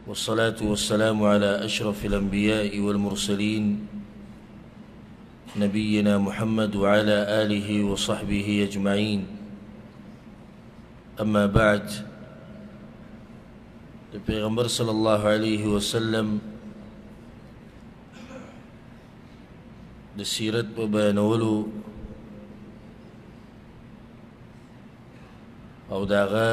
والصلاة والسلام على أشرف الأنبياء والمرسلين نبينا محمد وعلى آله وصحبه أجمعين. أما بعد، پیغمبر صلی الله علیه وسلم د سیرت په بیانولو او داغه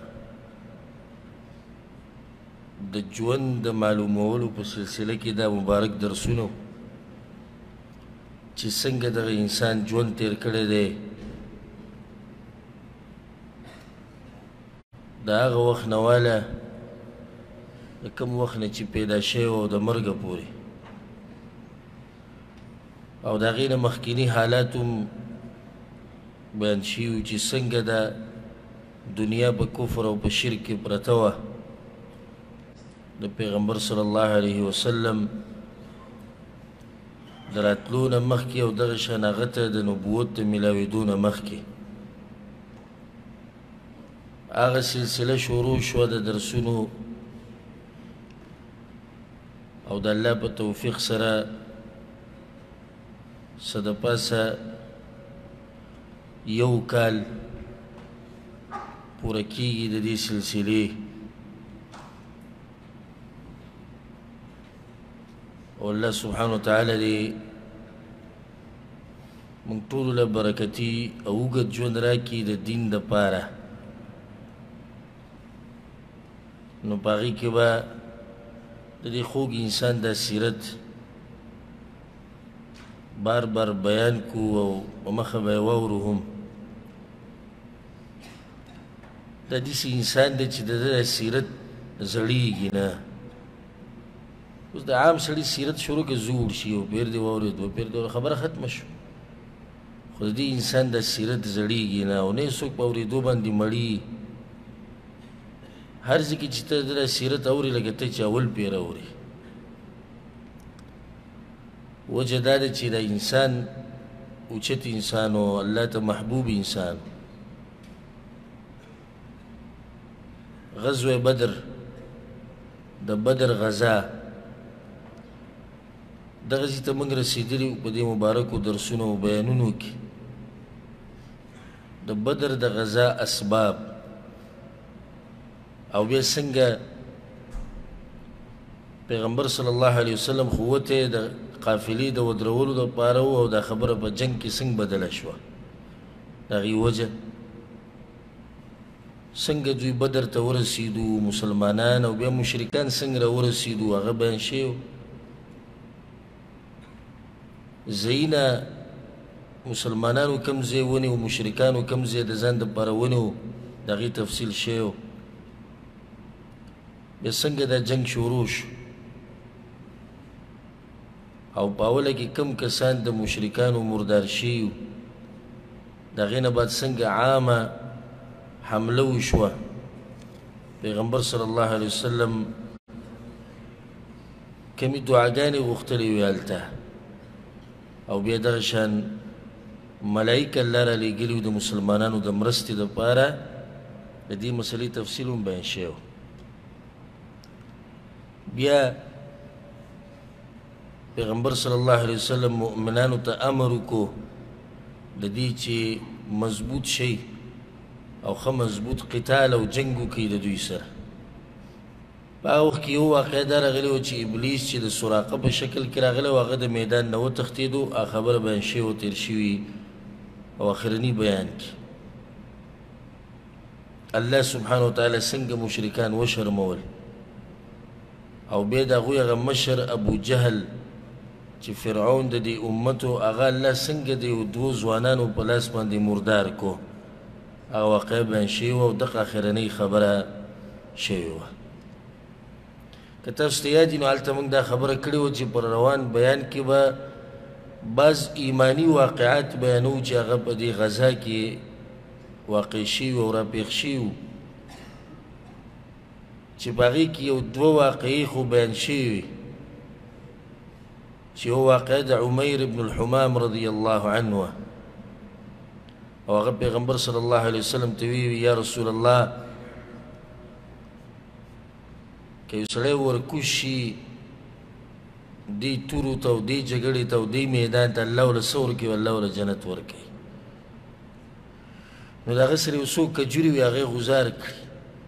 د ژوند د معلومولو په سلسله کې دا مبارک درسونه چې څنګه دغه انسان ژوند تیر کړی دی، د هغه وخت نه واله د کوم وخت نه چې پیدا شوی او د مرګه پورې، او د هغې نه مخکیني حالات هم بیان شوي چې څنګه د دنیا په کفر او په شرک کې پرته وه. د پیغمبر صلی الله علیه وسلم د راتلو نه مخکې او دغه شان هغه ته د نبوت د میلاوېدو نه مخکې هغه سلسله شروع شوه د درسونو، او د الله په توفیق سره څه د پاسه یو کال پوره کېږي د دې سلسلې، او الله سبحانه وتعالی دې موږ ټولو له برکتي او اوږد ژوند راکړي د دین دپاره. نو په هغې کې به د دې خوږ انسان دا سیرت بار بار بیان کو او په مخه به یې واورو هم. دا داسې انسان دی چې د ده سیرت زړېږي نه. اوس د عام سړي سیرت شروع که زوړ شي او پیر دې واورېد او پیر دې خبره ختمه شو، خو د دې انسان دا سیرت زړېږي نه او نه یې څوک په اورېدو باندې مړي. هر ځای کې چې ته د سیرت اورې لکه ته چې اول پیر اورې. وجه دا ده چې دا انسان اوچت انسان او الله ته محبوب انسان. غزوه بدر، د بدر غزا، دغه ځای ته موږ رسېدلي په دې مبارکو درسونو او بیانونو کې. د بدر د غزا اسباب او بیا څنګه پیغمبر صلی الله علیه وسلم قوت یې د قافلې د ودرولو دپاره و، او دا خبره په جنګ کې څنګه بدله شوه، د هغې وجه څنګه دوی بدر ته ورسېدو مسلمانان، او بیا مشرکان څنګه راورسېدو هغه بیان شوی. ځایونه مسلمانانو کوم ځای ونیو، مشرکانو کوم ځای د ځان دپاره ونیو، د هغې تفصیل شوی. بیا څنګه دا جنګ شروع شو او په اوله کې کوم کسان د مشرکانو مردار شوي، د هغې نه بعد څنګه عامه حمله وشوه. پیغمبر صلی الله علیه وسلم کمی دعاګانې غوښتلې وې هلته، او بیا دغه شان ملایکه الله رالیږلي وو د مسلمانانو د مرستې دپاره. د دې مسلې تفصیل هم بیان شوی. بیا پیغمبر صلی الله علیه وسلم مؤمنانو ته امر وکړو د دې چې مضبوط شي او ښه مضبوط قتال او جنګ وکړي د دوی سره. په هغه وخت کې یو واقعه دا راغلې وه چې ابلیس چې د سراقه په شکل کې راغلی و، هغه د میدان نه وتښتېدو. هغه خبره بیان شوې و تېر شوي او اخرني بیان کې الله سبحانه وتعالی څنګه مشرکان وشرمول، او بیا د هغوی هغه مشر ابو جهل چې فرعون د دې امتو، هغه الله څنګه د یو دوو ځوانانو په لاس باندې مردار کو. هغه واقعه بیان شوې وه او دغه اخرنۍ خبره شوې وه. که تاسو ته یاد وي نو هلته موږ دا خبره کړې وه چې پر روان بیان کې به بعض ایماني واقعات بیانوو چې هغه په دې غزا کې واقع شوي او راپېښ شوي، چې په هغې کې یو دوه واقعې خو بیان شوي وي، چې یو واقعه د عمیر بن الحمام رضی الله عنه، او هغه پیغمبر صلی الله علیه وسلم ته وی یا رسول الله که یو سړی ورکوش شي دې تورو ته او دې جګړې ته او دې میدان ته الله وله څه ورکوي الله وله جنت ورکوي نو د هغه سره یو څو کجورې وي هغې غوزار کړي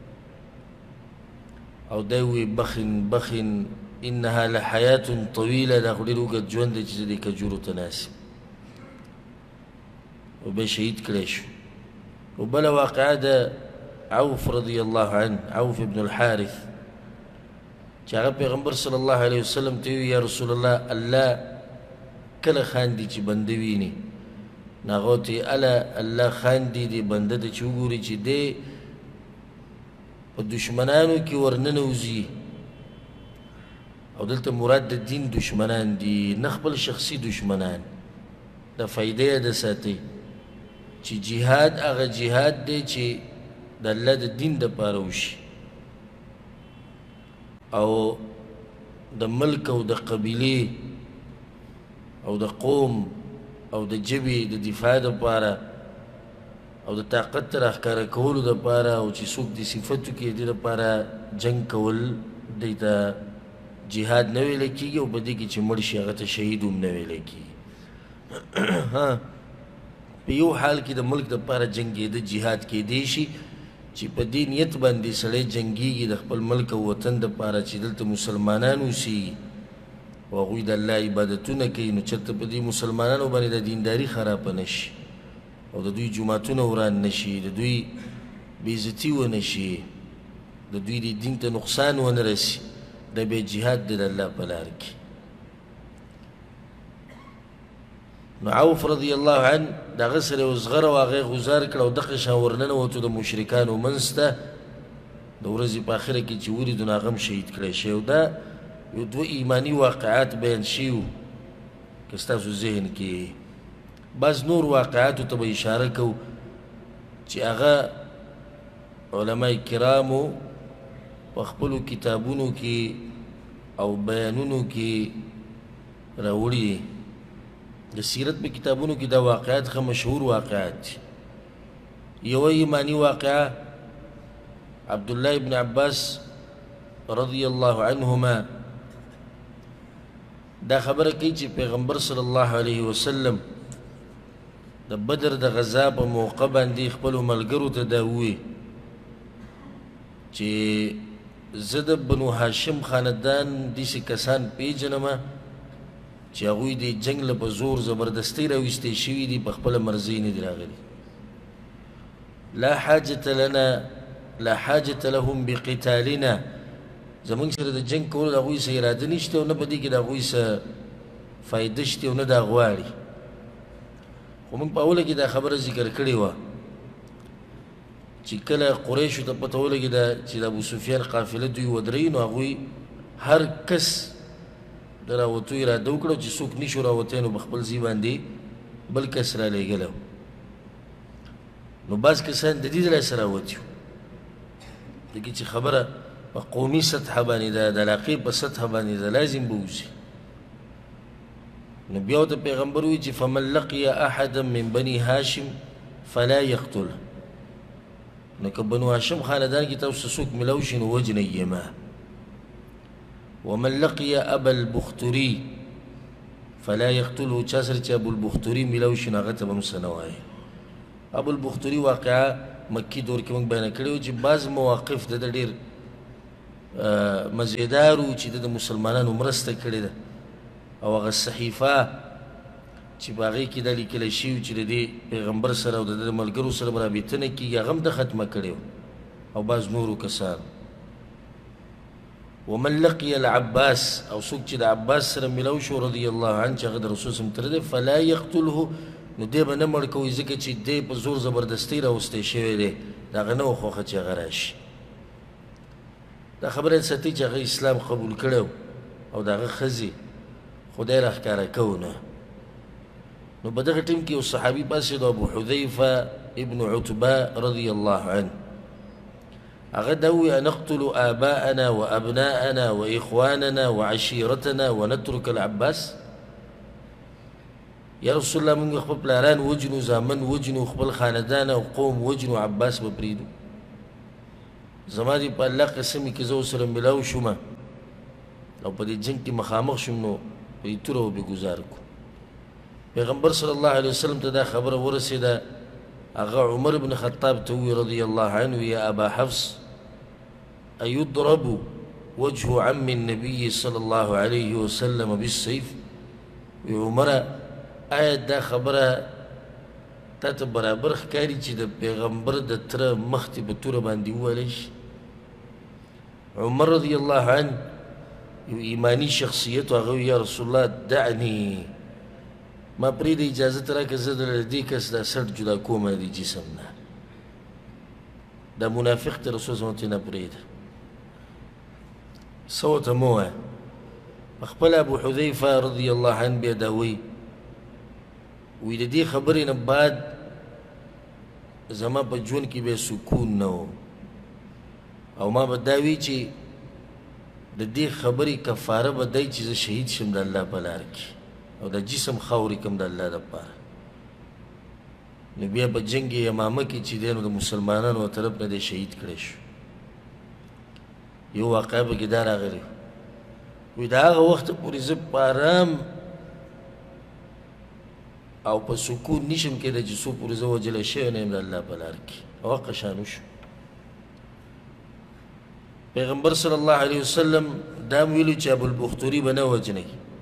او دی وی بخن بخن انها لحیات طویله دا خو ډېر اوږد ژوند دی چې زه دې کجورو ته ناست او بیا شهید کړی شو وبله واقعه د عوف رضی الله عنه عوف ابن الحارث چې هغه پیغمبر صلی الله علیه وسلم ته وی یا رسول الله الله کله خاندي چې بنده ویني نو هغه ته الله خاندي دې بنده ته چې وګوري چې دی په دشمنانو کې ورننوځي او دلته مراد د دین دشمنان دي نه خپل شخصي دشمنان د فایدې یې د ساتي چې جهاد هغه جهاد دی چې د الله د دین دپاره وشي او د ملک او د قبیلې او د قوم او د ژبې د دفاع دپاره او د طاقت راښکاره کولو دپاره او چې څوک دې صفتو کې دې دپاره جنګ کول دی ته جهاد نه ویلی کېږي او په دې کې چې مړ شي هغه ته شهید هم نه ویلی کېږي په یو حال کې د ملک دپاره جنګېده جهاد کېدی شي چې په دې نیت باندې سړی جنګېږي د خپل ملک او وطن دپاره چې دلته مسلمانان اوسېږي او هغوی د الله عبادتونه کوي نو چېرته په دې مسلمانانو باندې د دینداري خرابه نه شي او د دوی جوماتونه وران نه شي د دوی بېعزتي ونه شي د دوی د دین ته نقصان ونه رسي دا بیا جهاد دی د الله په لار کې نو عوف رضی الله عنه د هغه سره یو زغره و هغه یې غوزار کړه او دغه شان ورننوتو د مشرکانو منځ ته د ورځې په آخره کې چې ولیدو نو هغه هم شهید کړی شوی او دا یو دوه ایماني واقعات بیان شوي که ستاسو ذهن کې بعض نور واقعاتو ته به اشاره کوو چې هغه علما کرامو په خپلو کتابونو کې او بیانونو کې راوړي د سیرت په کتابونو کې دا واقعات ښه مشهور واقعات دي یوه ایماني واقعه عبدالله ابن عباس رضی الله عنهما دا خبره کوي چې پیغمبر صلی الله علیه وسلم د بدر د غزا په موقع باندې خپلو ملګرو ته دا ووایي چې زه د بنو هاشم خاندان داسې کسان پیژنمه چې هغوی د جنګ له په زور زبردستۍ راویستې شوي دي په خپله مرضۍ نه دي راغلي لا حاجة لهم بقتالنا زمونږ سره د جنګ کولو د هغوی څه اراده نشته او نه په دې کې د هغوی څه فایده شته او نه دا غواړي خو موږ په اوله کې دا خبره ذکر کړې وه چې کله قریشو ته پته ولګېده چې د ابوسفیان قافله دوی ودروي نو هغوی هر کس د راوتو اراده وکړه چې څوک نشو راوتی نو په خپل ځای باندې بل کس رالېږلی نو بعض کسان د دې د لاسه راوتي وو دکې چې خبره په قومي سطحه باندې ده د علاقې په سطحه باندې ده لازم به وځي نو بیا ورته پیغمبر وایي چې فمن لقي احدا من بني هاشم فلا یقتله نو که بنو هاشم خاندان کې تاسو څوک ملو شي نو وجنئ یې ما ومن لقي ابا البختري فلا يقتله چا سره چې ابو البختري ملو شي نو هغه ته به هم څه نه وایي ابو البختري واقعه مکي دور کې موږ بیان کړې وو چې بعض مواقف د ډېر مزیدار و چې د مسلمانانو مرسته کړې ده او هغه صحیفه چې په هغې کې دا لیکلی شوي چې د دې پیغمبر سره او د ده ملګرو سره به رابطه نه کېږي هغه هم ده ختمه کړې او بعض نورو کسان ومن لقي العباس او څوک چې د عباس سره ملو شو رضی الله عنه چې هغه د رسول صلی الله علیه وسلم تر دی فلا یقتله نو دی به نه مړ کوي ځکه چې دی په زور زبردستۍ راوستی شوی دی د هغه نه وخوښه چې هغه راشي دا خبره یې ساتي چې هغه اسلام قبول کړی او د هغه ښځې خدای راښکاره کوو نه نو په دغه ټیم کې یو صحابي پاسېد ابو حذیفه ابن عتبه رضی الله عنه هغه دا ووایي انقتل آباءنا وابناءنا واخواننا وعشیرتنا ونترك العباس یا رسول الله موږ خپل پلاران وجنو زامن وجنو خپل خاندان او قوم وجنو عباس به پرېږدو زما دې په الله قسم کې زه ورسره ملاو شوم او په دې جنګ کې مخامخ شوم نو په دې توره به ګزار کړو پیغمبر صلی الله علیه وسلم ته دا خبره ورسېده هغه عمر بن خطاب ته وویل رضی الله عنه یا ابا حفص أيضرب وجه عم النبي صلى الله عليه وسلم بالسيف عمر آیت دا خبره تا ته برابر ښکاري چې د پیغمبر د تره مخ ته په توره باندې ووهلی شي عمر رضی الله عنه یو ایمانی شخصیت و هغه یا رسول الله دعنی ما پرېږده اجازت راکړه زه د دې کس دا سر جدا کوم د جسم نه دا منافق ته رسول صلی الله نه پرېږده څه ورته مه وایه پخپله ابو حذیفه رضی الله عنه بیا دا وایي وی د دې خبرې نه بعد زما په ژوند کې بیا سکون نه و او ما به دا وی چې د دې خبرې کفاره به دی چې زه شهید شم د الله په لار کې او د جسم خاورې کړم د الله دپاره نو بیا په جنګ یمامه کې چې دی نو د مسلمانانو طرف نه دی شهید کړی شو یو واقعه پکې دا راغلی وی د هغه وخته پورې زه په ارام او په سکون نشم کېدی چې څو پورې زه وجلی شوی نه یم د الله په لار کې او هغه شان وشو پیغمبر صلی الله علیه وسلم دا م ویلي چې ابوالبختوري به نه وجنئ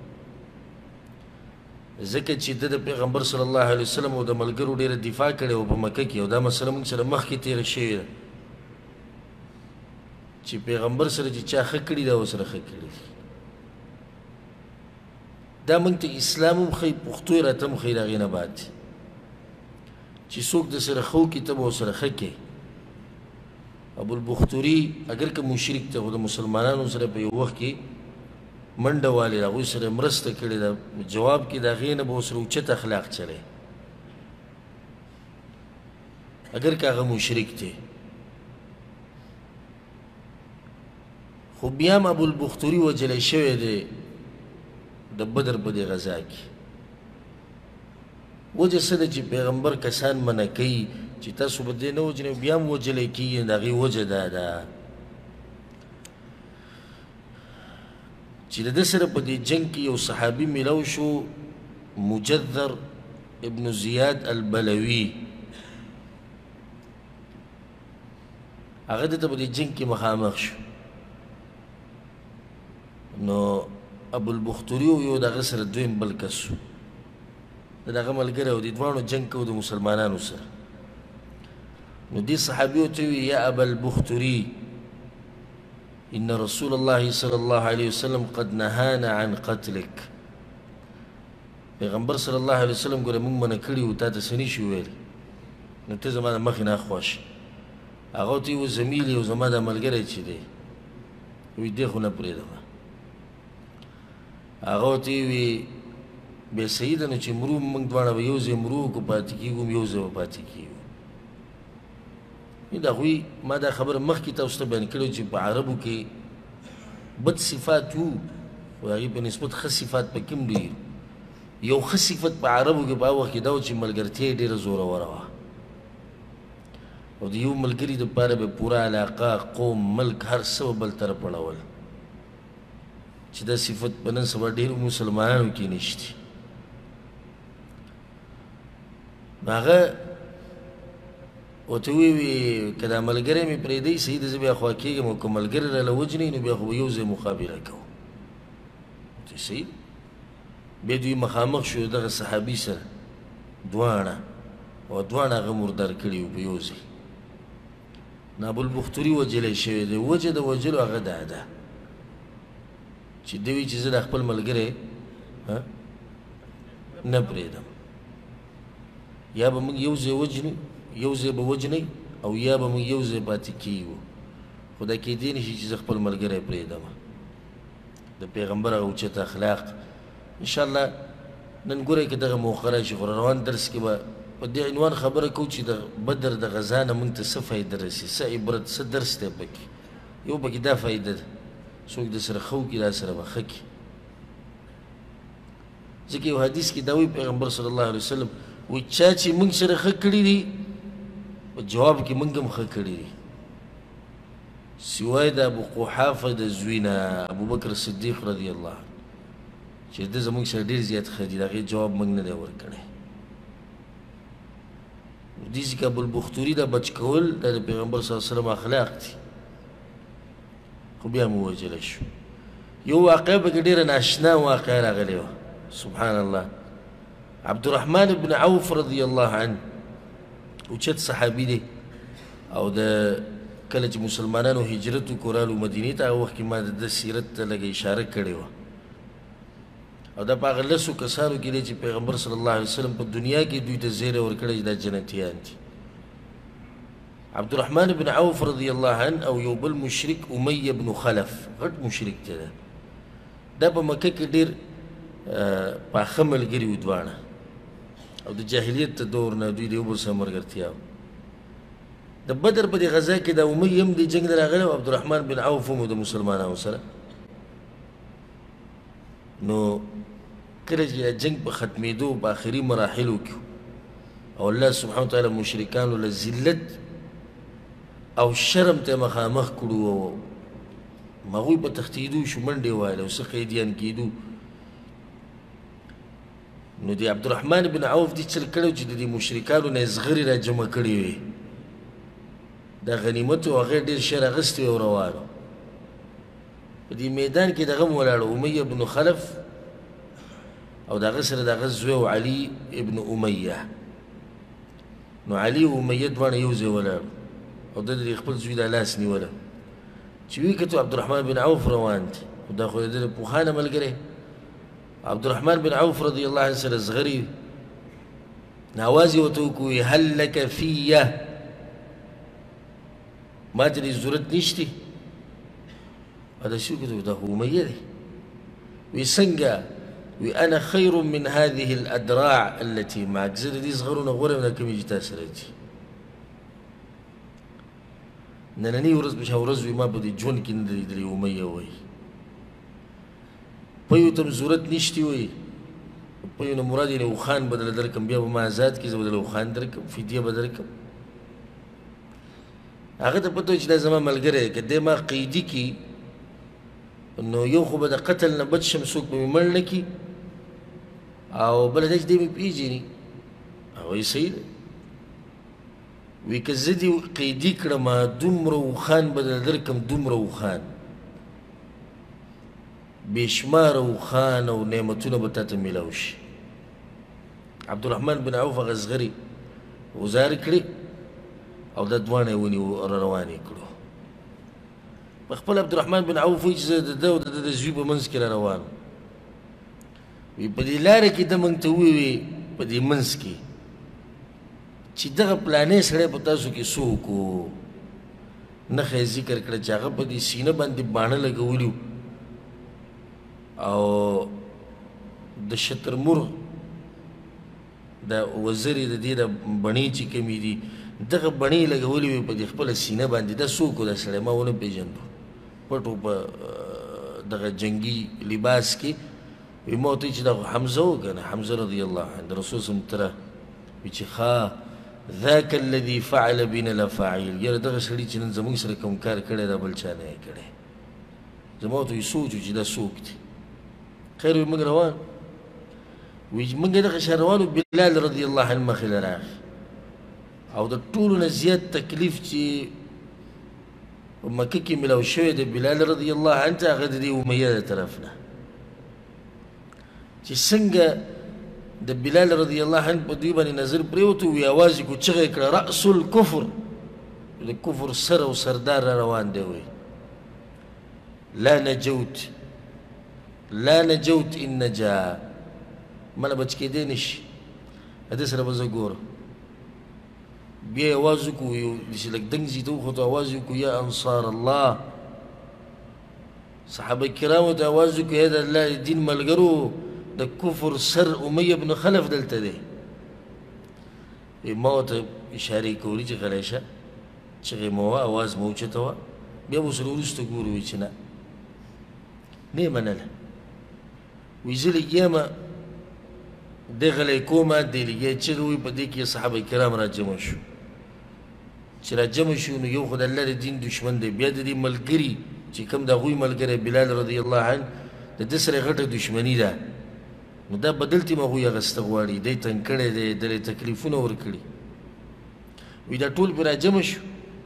ځکه چې ده د پیغمبر صلی الله علیه وسلم او د ملګرو ډېره دفاع کړې وه په مکه کې او دا مسله موږ سره مخکې تېره شوې ده چې پیغمبر سره چې چا ښه کړي دا ورسره ښه کړي دا موږ ته اسلام هم ښایي پښتو یې راته هم ښایي د هغې نه بعد چې څوک د سره ښه وکړي ته به ورسره ښه کوې ابوالبختوري اگر که مشرک ته خو د مسلمانانو سره په یو وخت کې منډه والې ده هغوی سره مرسته کړې ده جواب کې د هغې نه به ورسره اوچت اخلاق چلی اگر که هغه مشرک دی خو بیا هم ابوالبختوري وجلی شوی دی د بدر په دې غزا کې وجه څه ده چې پیغمبر کسان منع کوي چې تاسو به دې نه وجنئ بیا هم وجلی کېږي د هغې وجه دا ده چې د ده سره په دې جنګ کې یو صحابي میلاو شو مجذر ابن زیاد البلوي هغه دته په دې جنګ کې مخامخ شو نو ابوالبختوري یو دغه سره دویم بل کس و د دغه ملګری و دې دواړو جنګ کوو د مسلمانانو سره نو دې صحابي ورته وویل یا ابا البختوري إن رسول الله صلى الله عليه وسلم قد نهانا عن قتلك پیغمبر صلی الله علیه وسلم ګوره موږ منع کړي وو تا ته څه نشي ویلی نو ته زما د مخې نه اخوا شه هغه ورته ویل زمیل یو زما دا ملګری چې دی وی دې خو نه پرېږدم هغه ورته وی بیا صحیح ده نو چې مرو موږ دواړه به یو ځای مرو کو پاتې کېږو یو ځای به پاتې کېږو د هغوی ما دا خبره مخکې تاسو ته بیان کړې چې په عربو کې بد صفات وو خو هغې په نسبت ښه صفات پکې هم ډېر یو ښه صفت په عربو کې په هغه وخت کې دا و چې ملګرتیا یې ډېره زوروره وه او د یو ملګري دپاره به پوره علاقه قوم ملک هر څه به بل طرف اړول چې دا صفت په نن سبا ډېرو مسلمانانو کې نشته نو هغه ورته ویې که دا ملګری مې پرېږدی صحیح ده زه بیا خوا کېږم او که ملګري راله وجنئ نو بیا خو به یو ځای مقابله کوو ورته صحیح بیا دوی مخامخ شو دغه صحابي سره دواړه او دواړه هغه مردار کړي وو په یو ځای نو ابوالبختوري وجلی شوی دی وجه د وجلو هغه دا ده چې ده وایي چې زه د خپل ملګری نه پرېږدم یا به موږ یو ځای وجنو یو ځای به وجنئ او یا به موږ یو ځای پاتې کېږو خو دا کېدی نه شي چې زه خپل ملګری پرېږدم د پیغمبر هغه اوچت اخلاق انشاءالله نن ګورئ که دغه موقع راشي خو روان درس کې به په دې عنوان خبره کوو چې د بدر د غزا نه موږ ته څه فایده رسي څه عبرت څه درس دی پکې یو پکې دا فایده ده څوک د سره ښه وکړي دا سره به ښه کړي ځکه یو حدیث کې دا وایي پیغمبر صلی الله علیه وسلم وایي چا چې موږ سره ښه کړي دي په جواب کې موږ هم ښه کړي دي سوای د ابو قحافه د زوی نه ابوبکر صدیق رضی الله عنه چې ده زموږ سره ډېر زیات ښه دي د هغې جواب موږ نه دی ورکړی. داسې که ابوالبختوري دا بچ کول دا د پیغمبر صلی الله علیه وسلم اخلاق دي، خو بیا مو ووژلی شو. یو واقعه پکې ډېره ناشنا واقعه راغلې وه، سبحان الله. عبدالرحمن بن عوف رضی الله عنه اوچت صحابي دی، او د کله چې مسلمانانو هجرت وکړو رالو مدینې ته، هغه وخت کې ما د ده سیرت ته لږه اشاره کړې وه، او دا په هغه لسو کسانو کې دی چې پیغمبر صلی الله علیه وسلم په دنیا کې دوی ته زیری ورکړی چې دا جنتیان دي. عبدالرحمن بن عوف رضی الله عنه او یو بل مشرک امیه بن خلف، غټ مشرک دی دا په مکه کې ډېر پاخه ملګري وو دواړه، او د جاهلیت د دور نه دوی د یو بل سره ملګرتیا وه. د بدر په دې غزا کې د امیه هم دې جنګ ته راغلی او عبدالرحمن بن عوف هم د مسلمانانو سره. نو کله چې جنګ په ختمېدو په آخري مراحلو کې او الله سبحانه وتعالی مشرکانو له ذلت او شرم ته مخامخ کړو، او هغوی په تښتېدو شو، منډې وایلې او څه قیدیان کېدو. نو د عبدالرحمن بن عوف دې چل کړی چې د دې مشرکانو نه یې زغرې را جمع کړې وې، دا غنیمت و هغې ډېر شی راغستی او روانو. په دې میدان کې دغه هم ولاړو امیه بن خلف او د هغه سره د هغه زوی و علي ابن امیه. نو علي او امیه دواړه یو ځای ولاړو او ده د خپل زوی دا لاس نیوله چې ویې کتو عبدالرحمن بن عوف روان دي، خو دا خو د ده پوخانه ملګری. عبدالرحمن بن عوف رضی الله عنه سره زغري، نو اواز یې ورته وکړو هل لک فیه، ما ته دې ضرورت نشتی. او داسې وکتو دا خو امیه دی. وی څنګه؟ وی انا خیر من هذه الادراع التي معك، زه د دې زغرونه غوره یم دا کومې چې تا سره دي. نننۍ ورځ په شان ورځ وي ما په دې ژوند کې نه ده لیدلې امیه وایي. پیو ته م ضرورت نشتی وایي، پیو نه مراد یې اوښان به درله درکړم، بیا به ما ازاد کړي، زه به درله اوښان درکړم، فدیه به درکړم. هغه ته پته وي چې دا زما ملګری دی، که دی ما قیدي کړي نو یو خو به د قتل نه بچ شم، څوک به مې مړ نه کړي، او بله دا چې دی مې پېژني. هغه وایي صحیح دی. وی که زه دې قیدي کړم دومره اوښان به درله درکړم، دومره اوښان، بې شماره اوښان او نعمتونه به تا ته میلاو شي. عبدالرحمن بن عوف هغه زغرې وزارې کړې او دا دواړه یې ونیو را روان یې کړو. په خپل عبدالرحمن بن عوف وایي چې زه د ده او د ده د زوی په منځ کې را روان وم. وی په دې لاره کې ده موږ ته وویې په دې منځ کې چې دغه پلانې سړی په تاسو کې څوک و، نښه یې ذکر کړه چې هغه په دې سینه باندې باڼه لګولي او د شترمرغ د وزرې د دې د بڼې چې کومې دي دغه بڼې یې لګولې وې په دې خپله سینه باندې. دا څوک و دا سړی؟ ما ونه پېژندو، پټ و په دغه جنګي لباس کې. وی ما ورته وایي چې دا خو حمزه و که نه، حمزه رضی الله عنه د رسول صلی الله علیه وسلم تره. وی چې ښه ذاک الذي فعل بنا لفاعل، یاره دغه سړي چې نن زموږ سره کوم کار کړی دا بل چا نه یې کړی. زما ورته وایي سوچ و چې دا څوک دی. خیر وي موږ روان وی موږ دغه شان روان بلال رضی الله عنه مخې له راغی، او د ټولو نه زیات تکلیف چې په مکه کې میلاو شوی د بلال رضی الله عنه ته هغه د دې امیه د طرف نه، چې څنګه د بلال رضی الله عنه په دوی باندې نظر پرېوتو، وی اواز یې کړو، چغه یې کړه رأس الکفر، د کفر سر او سردار را روان دی. وی لا نجوت لا نجوت ان نجا، مله بچ کېدی نشي، هده سره به زه ګورم. بیا یې اواز وکړو، یو داسې لږ دنګ ځي ته وخوتو، اواز یې وکړو یا انصار الله. صحابه کرامو ته اواز وکړو یا د الله د دین ملګرو، د کفر سر امیه بن خلف دلته دی. ما ورته اشارې کولې چې غلی شه، چغې مه وه، اواز مه اوچته وه. بیا به ورسره وروسته ګورو. وایي چې نه نه یې منله. وایي زه لګیا یم دی غلی کومه، دی لګیا چغې وایي، په دې کې صحابه کرام را جمع شو چې راجمع شو نو یو خو د الله د دین دشمن دی، بیا د دې ملګري چې کوم د هغوی ملګری بلال رضی الله عنه د ده سره غټه دشمني ده، نو دا بدلتې م هغوی اخیسته غواړي، دی تنګ کړی دی، دله تکلیفونه ورکړي. وی دا ټول پرې راجمع شو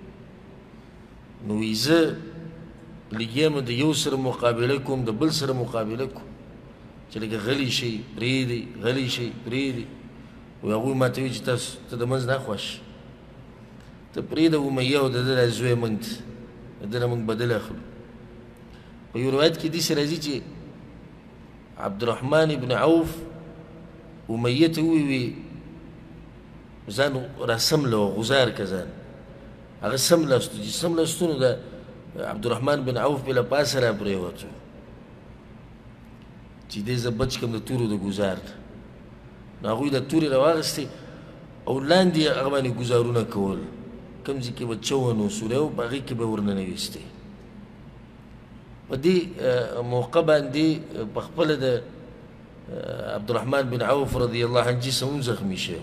نو وی زه لګیم د یو سره مقابله کوم د بل سره مقابله کوم چې لکه غلی شي پرېږدئ، غلی شي پرېږدئ. وی هغوی ما ته وایي چې تاسو ته د منځ نه خوښ ته پرېږده امیه او د ده دا زوی موږ ته د ده نه موږ بدل اخلو. په یو روایت کې داسې راځي چې عبدالرحمن ابن عوف امیه ته وویي ځان راسمله و غزار که ځان هغه سملاستو چې سملاستو نو د عبدالرحمن بن عوف بې له پاسه را پرېوتو چې دی زه بچ کړم د تورو د ګزار نه. نو هغوی د تورې راواخېستې او لاندې هغه باندې ګزارونه کول، کوم ځای کې به چون و سوری و په هغې کې به ورننویستې. په دې موقع باندې په خپله د عبدالرحمن بن عوف رضی الله عنه جسم هم زخمي شوی.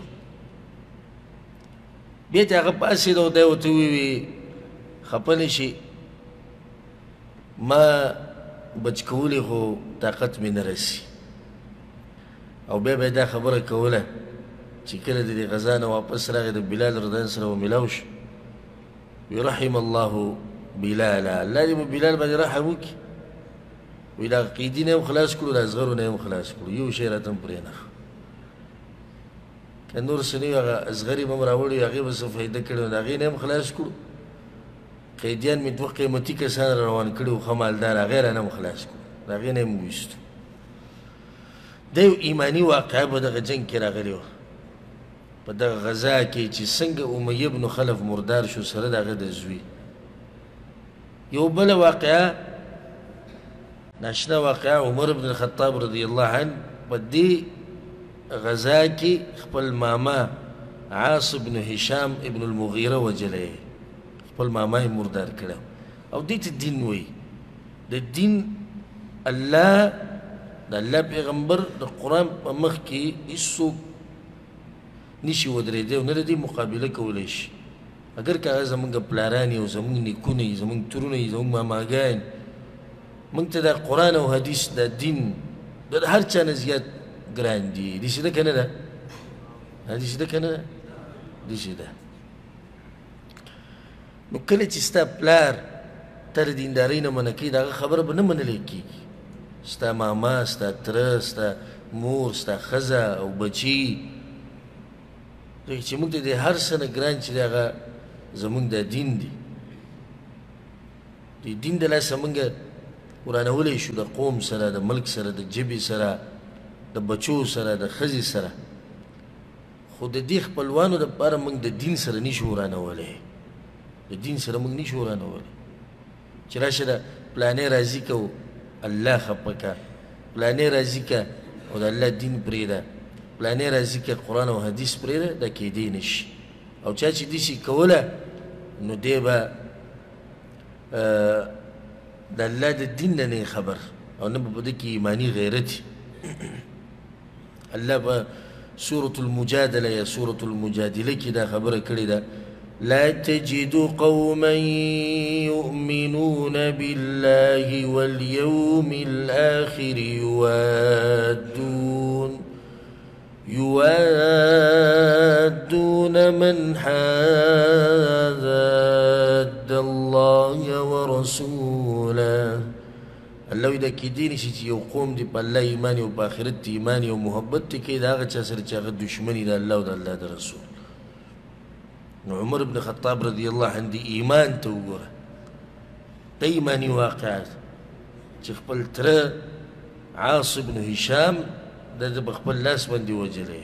بیا چې هغه پاڅېده او دی ورته وویې خفه نه شي، ما بچ کولی خو طاقت مې نه رسي. او بیا به یې دا خبره کوله چې کله د دې غزا نه واپس راغی د بلال رضان سره ومیلاو شو، وی رحم الله بلالا، الله دې په بلال باندې رحم وکړي. وی د قیدي نه هم خلاص کړو، د اصغرو نه هم خلاص کړو، یو شی راته هم پرېنښ. که نور څه نه وي هغه اصغري به هم راوړي، هغې به څه فایده کړې وه، د هغې نه هم خلاص کړو. قیدیان مې دوه قیمتي کسان روان کړي وو ښه مالدار، هغې رانه هم خلاص کړو، د هغې نه هم وویستو. دا یو ایماني واقعه په دغه جنګ کې راغلې وه، په دغه غزا کې چې څنګه امیه بن خلف مردار شو سره د هغه د زوی. یو بله واقعه ناشنا واقعه عمر بن الخطاب رضی الله عنه په دې غزا کې خپل ماما عاص بن هشام ابن المغیره وجلی، خپل ماما یې مردار کړی او دې ته دین وایي. د دین الله د الله پیغمبر د قرآن په مخ کې هېڅوک نشي ودرېدی او نه د دې مقابله کولی شي. اگر که هغه زمونږ پلاران یي او زمونږ نیکونه یي، زمونږ ترونه یي، زمونږ ماماګان، موږ ته دا قرآن او حدیث دا دین د هر چا نه زیات ګران دي. داسې ده که نه ده؟ داسې ده که نه ده؟ داسې ده. نو کله چې ستا پلار تا د دیندارۍ نه منع کوي د هغه خبره به نه منلی کېږي. ستا ماما، ستا تره، ستا مور، ستا ښځه او بچي، ځکه چې موږ ته د هر څه نه ګران چې د هغه زمونږ دا دین دی. د دین د لاسه موږ ورانولی شو د قوم سره، د ملک سره، د ژبې سره، د بچو سره، د ښځې سره، خو د دې خپلوانو دپاره موږ د دین سره نشو ورانولی، د دین سره موږ نشو ورانولی. چې راشه د پلانې راضي کو الله خفه که، پلانې راضي که او د الله دین پرېږده، پلانې راضي که قرآن او حدیث پرېږده، دا کېدی نشي. او چا چې داسې کوله نو دی به د الله د دین نه نه خبر او نه به په ده کې ایماني غیرت وي. الله په سورة المجادله یا سورة المجادله کې دا خبره کړې ده: لا تجد قوما يؤمنون بالله واليوم الآخر يوادون من حاد الله ورسوله. الله وی دا کېدی نشي چې یو قوم دی په الله ایمان او په آخرت ایمان او محبت ته کوي د هغه چا سره چې هغه دشمني د الله او د الله د رسول. نو عمر بن خطاب رضی الله عنه دی ایمان ته وګوره، د ایماني واقعات چې خپل تره عاص بن هشام د په خپل لاس باندې وجلی.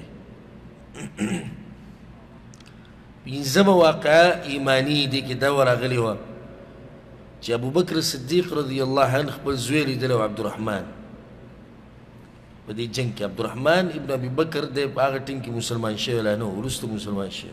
پنځمه واقعه ایماني دی کې دا ورغلې وه چې ابوبکر صدیق رضی الله عنه خپل زوی لیدلی و عبدالرحمن په دې جنګ کې. عبدالرحمن ابن ابي بکر دی په هغه ټیم کې مسلمان شوی لا نه و، وروسته مسلمان شوی.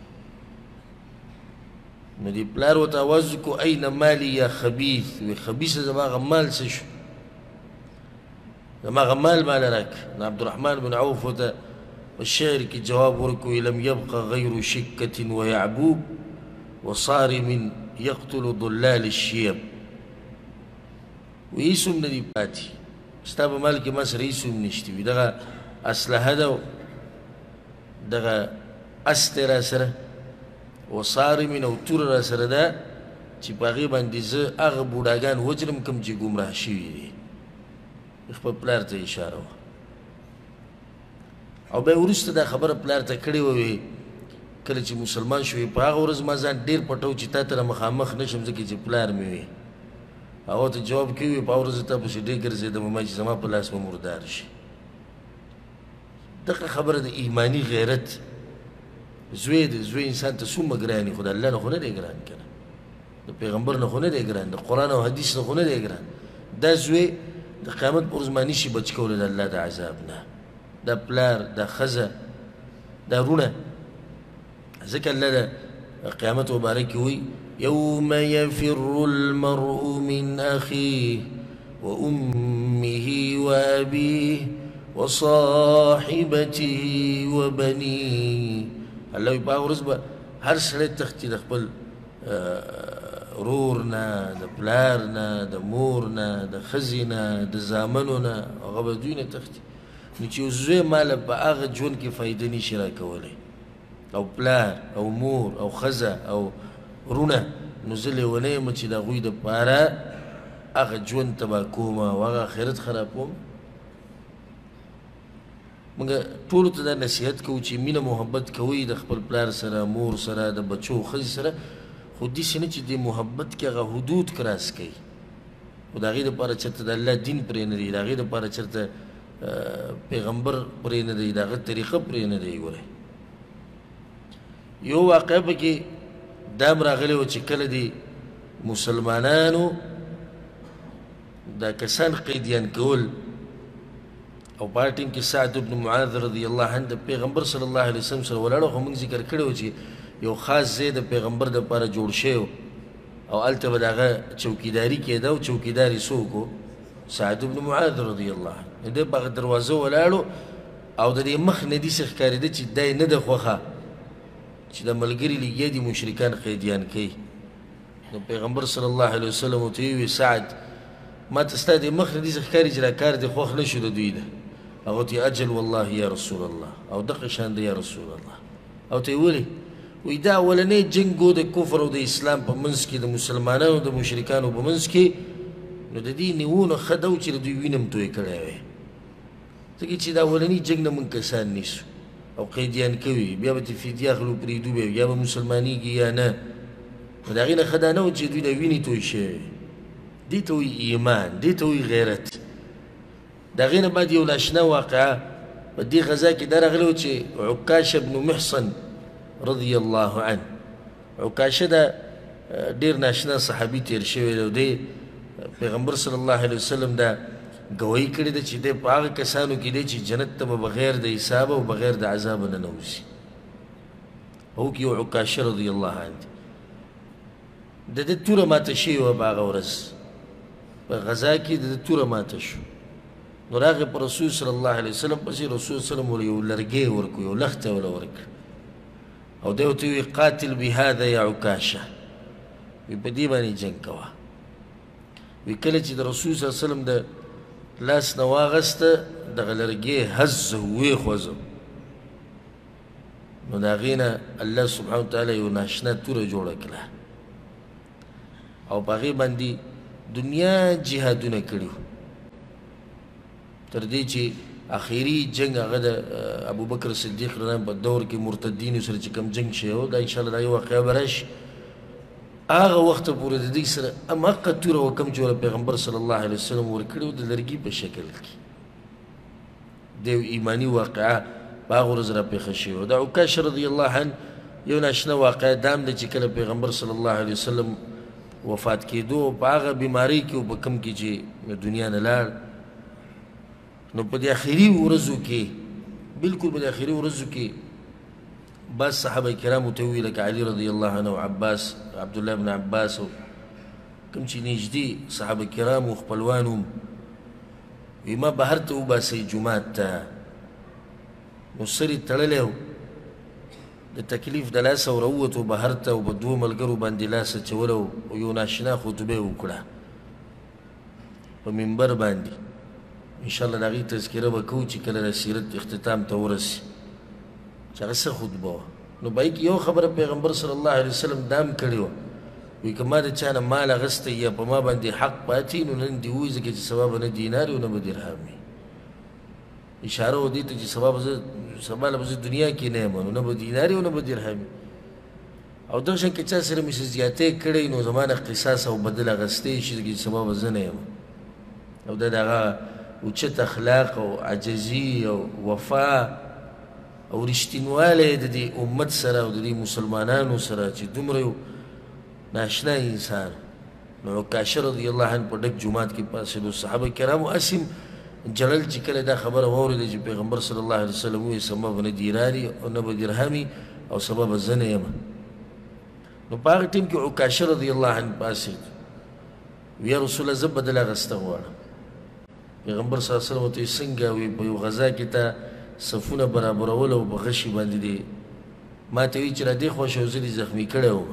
نو دې پلار ورته اواز وکړو این مالي یا خبیث، وی خبیثه زما هغه مال څه شو، زما هغه مال ماله راکړه. نو عبدالرحمن بن عوف ورته په شعر کې جواب ورکړو: لم یبقه غیر شکة و یعبوب وصارم يقتل ضلال الشيب. وهیڅ هم نه دي پاتې، ستا په مال کې ما سره هیڅ هم نشته وي. دغه اسلحه ده، دغه اس دی را سره، وصارم او توره را سره ده چې په هغې باندې زه هغه بوډاګان وجرم کوم چې ګمراه شوي دي. خپل پلار ته اشاره وه. او بیا وروسته دا خبره پلار ته کړې وه، کله چې مسلمان شوې په هغه ورځ ما ځان ډېر پټو چې تا ته مخامخ نه شم ځکه چې پلار مې وي. هغه ته جواب کوي په هغه ورځ تا پسې ډېر ګرځېدم ما چې زما په لاس به مردار شي. دغه خبره د ایماني غیرت زوی دی. زوی انسان ته څومره ګران وي، خو د الله نه خو نه دی ګران که نه، د پیغمبر نه خو نه دی ګران، د قرآن او حدیث نه خو نه دی ګران. دا زوی د قیامت په ورځ ما نشي بچ کولی د الله د عذاب نه. دا پلار، دا ښځه، دا رونه. ځکه الله د قیامت مبارک کې وایي یوم یفر المرء من اخیه وامه وابیه وصاحبته وبنیه. الله وایي په هغه ورځ به هر سړی تښتي د خپل ورور نه، د پلار نه، د مور نه، د ښځې نه، د زامنو نه، هغه به دوی نه تښتي. نو چې یو زوی ماله په هغه ژوند کې فایده نشي راکولی، او پلار او مور او ښځه او رونه، نو زه لیونی یم چې د هغوی دپاره هغه ژوند تباه کوم او هغه آخرت خرابوم. موږ ټولو ته دا نصیحت کوو چې مینه محبت کوئ د خپل پلار سره، مور سره، د بچو ښځې سره، خو داسې نه چې د محبت کې هغه حدود کراس کوي. خو د هغې دپاره چېرته د الله دین پرې نه دی، د هغې دپاره چېرته پیغمبر پرې نه دی، د هغه طریقه پرې نه دی. ګورئ یو واقعه پکې دا هم راغلی وه چې کله د مسلمانانو دا کسان قیدیان کول، او په هغه ټیم کې سعد بن معاذ رضی الله عنه د پیغمبر صلی الله علیه وسلم سره ولاړ. خو موږ ذکر کړی و چې یو خاص ځای د پیغمبر دپاره جوړ شوی او هلته به د هغه چوکیداري کېده، او چوکیدار یې څوک و؟ سعد بن معاذ رضی الله عنه. دی په هغه دروازه ولاړو او د دې مخ نه داسې ښکارېده چې دا یې نه ده خوښه چې د ملګري لګیا دي مشرکان قیدیان کوي. نو پیغمبر صلی الله علیه وسلم ورته وویل سعد ما ته ستا د مخ نه داسې ښکاري چې دا کار دې خوښ نه شو د دوی ده. هغه ورته اجل والله یا رسول الله، او دغه شان دی یا رسول الله. او ته یې ولې؟ وایي دا اولنی جنګ و د کفر او د اسلام په منځ کې، د مسلمانانو د مشرکانو په منځ کې. نو د دې نیونه ښه ده چې د دوی وینه م توی کړی وی، ځکه چې دا اولني جنګ نه موږ کسان نیسو او قیدیان کوي، بیا به ترې فدیه اخلو پرېږدو به یا به مسلمانېږي یا نه. نو د هغې نه ښه دا نه و چې دوی د وینې توی شوی. دې ته وایي ایمان، دې ته وایي غیرت. د هغې نه بعد یو ناشنا واقعه په دې غذا کې دا راغلی و چې عکاشه بن محصن رضی الله عنه، عکاشه دا ډېر ناشنا صحابي تېر شوی دی، او دی پیغمبر صلی الله علیه وسلم دا گواهی کړې ده چې دی په هغه کسانو کې دی چې جنت ته به بغیر د حساب او بغیر د عذابه ننوځي. هو کې یو عکاشه رضی الله عنه د ده توره ماته شوې وه په هغه ورځ، په غذا کې د ده توره ماته شو. نو راغی په رسول صلی الله علیه وسلم پسې، رسول صلی الله علیه وسلم یو لرګی ورکړو، یو لښته وله ورکړه، او دی ورته وویل قاتل بهذا یا عکاشه، وی په دې باندې جنګ کوه. وی کله چې د رسول صلی الله علیه وسلم د لاس نه واغسته دغه لرګی هز ویېخوځه، نو د هغې نه الله سبحانه وتعالی یو ناشنا توره جوړه کړه، او په هغې باندې دنیا جهادونه کړي وو، تر دې چې آخري جنګ هغه د ابوبکر صدیق رضی په دور کې مرتدینو سره چې کوم جنګ شوی و، دا انشاءالله دا یو واقعه به راشي. هغه وخته پورې د دوی سره هماغه توره وه کوم چې وله پیغمبر صلی الله علیه وسلم ورکړې وه د لرګي په شکل کې. د یو ایماني واقعه په هغه ورځ راپېښه شوې وه. د عکاشه رضی الله عنه یو ناشنا واقعه دا هم ده چې کله پیغمبر صلی الله علیه وسلم وفات کېدو په هغه بیمارۍ کې و په کوم کې چې دنیا نه لاړ، نو په دې آخري ورځو کې بلکل په دې آخري ورځو کې بعض صحابه کرامو ته وویل لکه علي رضی الله عنه او عباس عبدالله بن عباس او کوم چې نږدې صحابه کرامو خپلوان هم، وی ما بهر ته وباسئ جومات ته. نو سر یې تړلی و د تکلیف د لاسه ورووتو بهر ته او په دوو ملګرو باندې لاس اچوله او یو ناشنا خطبه یې وکړه په منبر باندې انشاءالله د هغې تذکره به کوو چې کله د سیرت اختتام ته ورسي چې هغه څه خطبه وه نو په هغې کې یو خبره پیغمبر صلی الله علیه وسلم دا هم کړې وه وایي که ما د چا نه مال اخیستی یا په ما باندې حق پاتې نو نن دې ووایي ځکه چې سبا به نه دینار وي او نه به درهم وي اشاره و دې ته چې سبا له به زه دنیا کې نه یم نو نه به دینار وي او نه به درهم وي او دغه شان که چا سره مې څه زیاتۍ کړی نو زما نه قصاص او بدل اخیستی شي ځکه چې سبا به زه نه یم او دا د هغه اوچت اخلاق او عجزي او وفا او رښتینوالی د دې امت سره او د دې مسلمانانو سره چې دومره یو ناشنا انسان نو عکاشه رضی الله عنه په ډک جومات کې پاڅېدو صحابه کرامو اسیم جلل چې کله دا خبره واورېده چې پیغمبر صلی الله علیه وسلم وایي سبا به نه دیناري او نه به درهمي او سبا به زه نه یم نو په هغه ټیم کې عکاشه رضی الله عنه پاڅېد یا رسول الله زه بدل اخیسته غواړم پیغمبر صلی الله علیه وسلم ورته څنګه وایي په یو غذا کې ته صفونه برابرول او په غشي باندې دی ما ته وایي چې را دې خوښ او زه دې زخمي کړی وم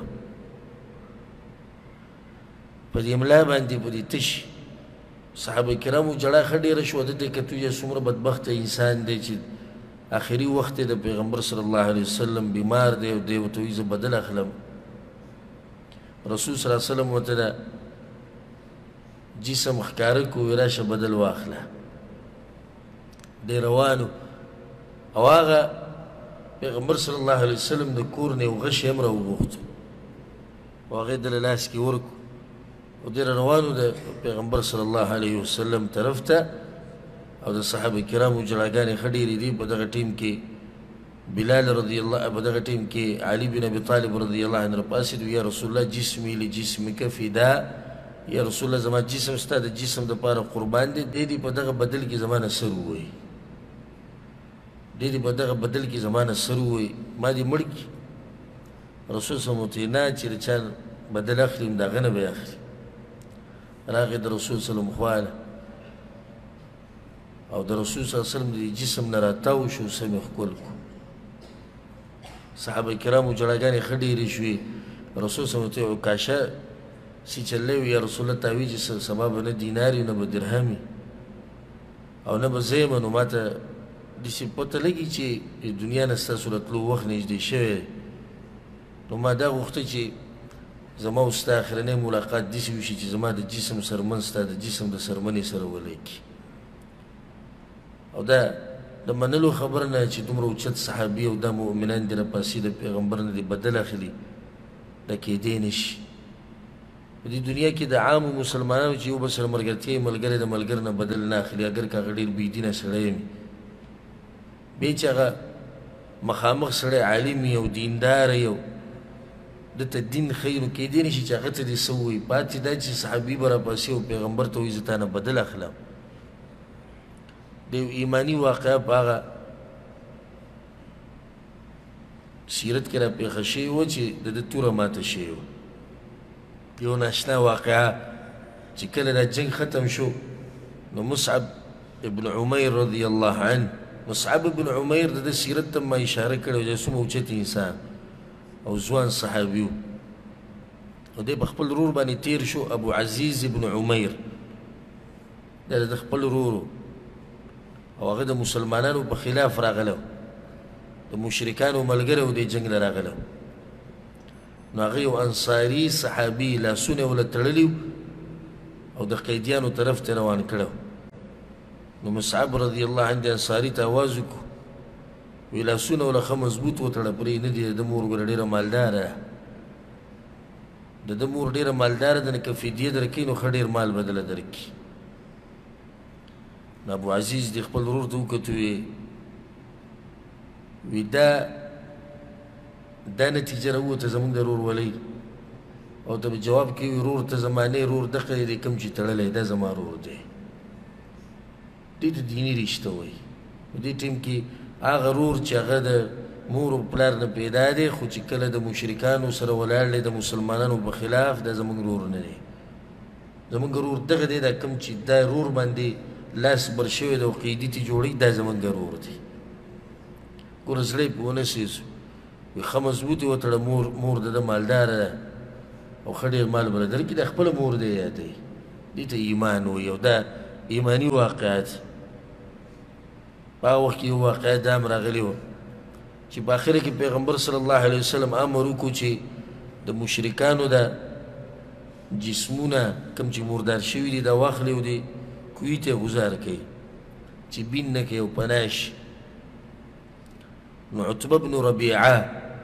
په دې ملا باندې په دې تش صحابه کرامو جړه ښه ډېره شوه ده دی کتو چې څومره بدبخته انسان دی چې آخري وخت دی د پیغمبر صلی الله علیه وسلم بیمار دی او دی ورته وایي زه بدل اخلم رسول صلی الله علیه وسلم ورته دا جسم ښکاره کړو وایي راشه بدل واخله دی روانو او هغه پیغمبر صلی الله علیه وسلم د کور نه یو غشی هم راوغوښتو او هغې دله لاس کې ورکړو او دی روانو د پیغمبر صلی الله علیه وسلم طرف ته او د صحابه کرامو جړاګانې ښه ډېرې دي په دغه ټیم کې بلال رضی الله په دغه ټیم کې علي بن ابي طالب رضی الله عنه راپاڅېد یا رسول الله جسمي لجسمک فدا یا رسول الله زما جسم ستا د جسم دپاره قربان دی دی دې په دغه بدل کې زما نه سر ووایي دی دې په دغه بدل کې زما نه سر ووایي ما دې مړ کړي رسول صلی الله علیه وسلم نه چې د چا بدل اخلي د هغه نه به یې اخلي راغی د رسول صلی الله علیه وسلم خواله او د رسول صلی الله علیه وسلم د جسم نه راتاو شو سم یې ښکل کړو صحابه کرامو جړاګانې ښه ډېرې شوې رسول صلی الله علیه وسلم عکاشه سی چلی وي یا رسول الله تاوی چې سبا به نه دینار وي نه به درهم وي او نه به زه یم نو ما ته داسې پته لګي چې دنیا نه ستاسو راتلو وخت نږدې شوی نو ما دا غوښته چې زما او ستا اخرنی ملاقات داسې وشي چې زما د جسم سرمن ستا د جسم د سرمنې سره ولیکي او دا د منلو خبره نه چې دومره اوچت صحابي او دا مؤمنان دې راپاسي د پیغمبر نه دې بدل اخلي دا کیدی نشي په دې دنیا کې د عامو مسلمانانو چې یو بل سره ملګرتیا یې ملګری د ملګر نه بدل نه اخلي اګر که هغه ډېر بېدینه سړی وي بیا چې هغه مخامخ سړی عالم وي او دینداره وي او دته دین خیر و کیدی نشي چې هغه ته دې څه ووایي پاتې دا چې صحابي به راپاسي او پیغمبر ته وایي زه تا نه بدل اخلم د یو ایماني واقعه په هغه سیرت کې راپېښه شوې وه چې د ده توره ماته شوې وه یو ناشنا واقعه چې کله دا جنگ ختم شو نو مصعب ابن عمیر رضی الله عنه مصعب ابن عمیر د ده سیرت ته ما اشاره کړې وه چې څومره اوچت انسان او ځوان صحابي و او دی په خپل ورور باندې تیر شو ابو عزیز ابن عمیر دا د خپل ورور او هغه د مسلمانانو په خلاف راغلی د مشرکانو ملګری و دې جنګ له راغلی نو هغه یو انصاري صحابي لاسونه یې وله تړلي او د قیدیانو طرف ته روان کړی نو مصعب رضی الله عنه د انصاري ته اواز وکړو وی لاسونه وله ښه مضبوط وتړه پرې نه دي د ده مور ګوره ډېره مالداره د ده مور ډېره مالداره ده نه که فدیه درکوي نو ښه ډېر مال به دله درکړي نو ابو عزیز دې خپل ورور ته وکتو وی دا نتیجه راووته زموږ د رورولۍ او ته به جواب کوي ورور ته زما نه ورور دغه دی کوم چې تړلی دا زما رور دی دې ته دیني رشته وایي په دې ټیم کې هغه رور چې هغه د مور و پلار نه پیدا دی خو چې کله د مشرکانو سره ولاړ دی د مسلمانانو په خلاف دا زموږ رور نه دی زموږ رور دغه دی دا کوم چې دا رور باندې لاس بر شوی دی او قیدي ته جوړوي دا زموږ رور دی ګوره زړی پې ونه سېزو وي ښه مضبوط یې وتړه مور د ده مالداره ده او ښه ډېر مال به له درکړي دا خپله مور دی یادوي دې ته ایمان وایي او دا ایماني واقعات په هغه وخت کې یو واقعیت دا هم راغلی و چې په آخره کې پیغمبر صلی الله علیه وسلم امر وکړو چې د مشرکانو دا جسمونه کوم چې مردار شوي دي دا واخلي او د کوهي ته ګزار کوي چې بین نه کوي او پناه شي نو عتبه بن ربیعه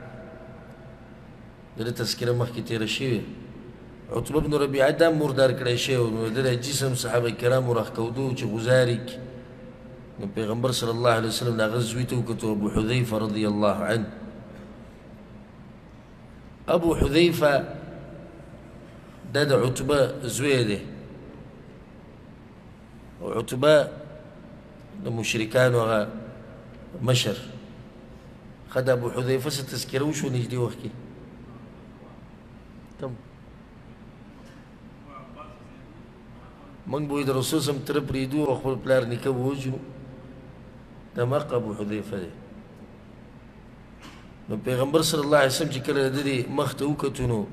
د ده تذکره مخکې تېره شوې عتبه بن ربیعه دا هم مردار کړی شوی و نو د ده جسم صحابه کرامو راښکودو چې ګزار یې کړي نو پیغمبر صلی الله علیه وسلم د هغه زوی ته وکتو ابو حذیفه رضی الله عنه ابو حذیفه دا د عتبه زوی دی او عتبه د مشرکانو هغه مشر ښه د ابو حذیفه څه تذکره وشوه نږدې وخت کې کم موږ به وایي د رسول صم تره پرېږدو او خپل پلار نیکه به وژنو دا مرق ابو حذیفه دی نو پیغمبر صلی الله علیه وسلم چې کله د دې مخ ته وکتو نو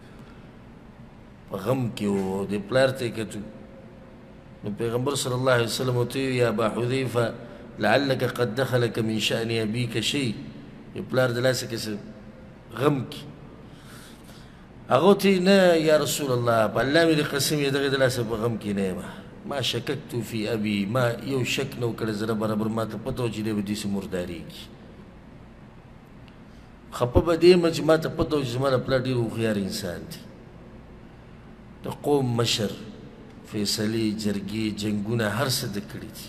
په غم کې و د پلار ته یې کتو نو پیغمبر صلی الله علیه وسلم ورته ویل یا ابا حذیفه لعلک قد دخلک من شأن ابیک شی د پلار د لاسه کې څه غم کې هغه ورته نه یا رسول الله په الله مې د قسم یې دغې د لاسه په غم کې نه یم ما شککتو فی ابي ما یو شک نه و کړی زره برابر ما ته پته و چې دی به داسې مردارېږي خفه به دې یم چې ما ته پته و چې زما د پلار ډېر هوښیار انسان دی د قوم مشر فیصلې جرګې جنګونه هر څه ده کړي دي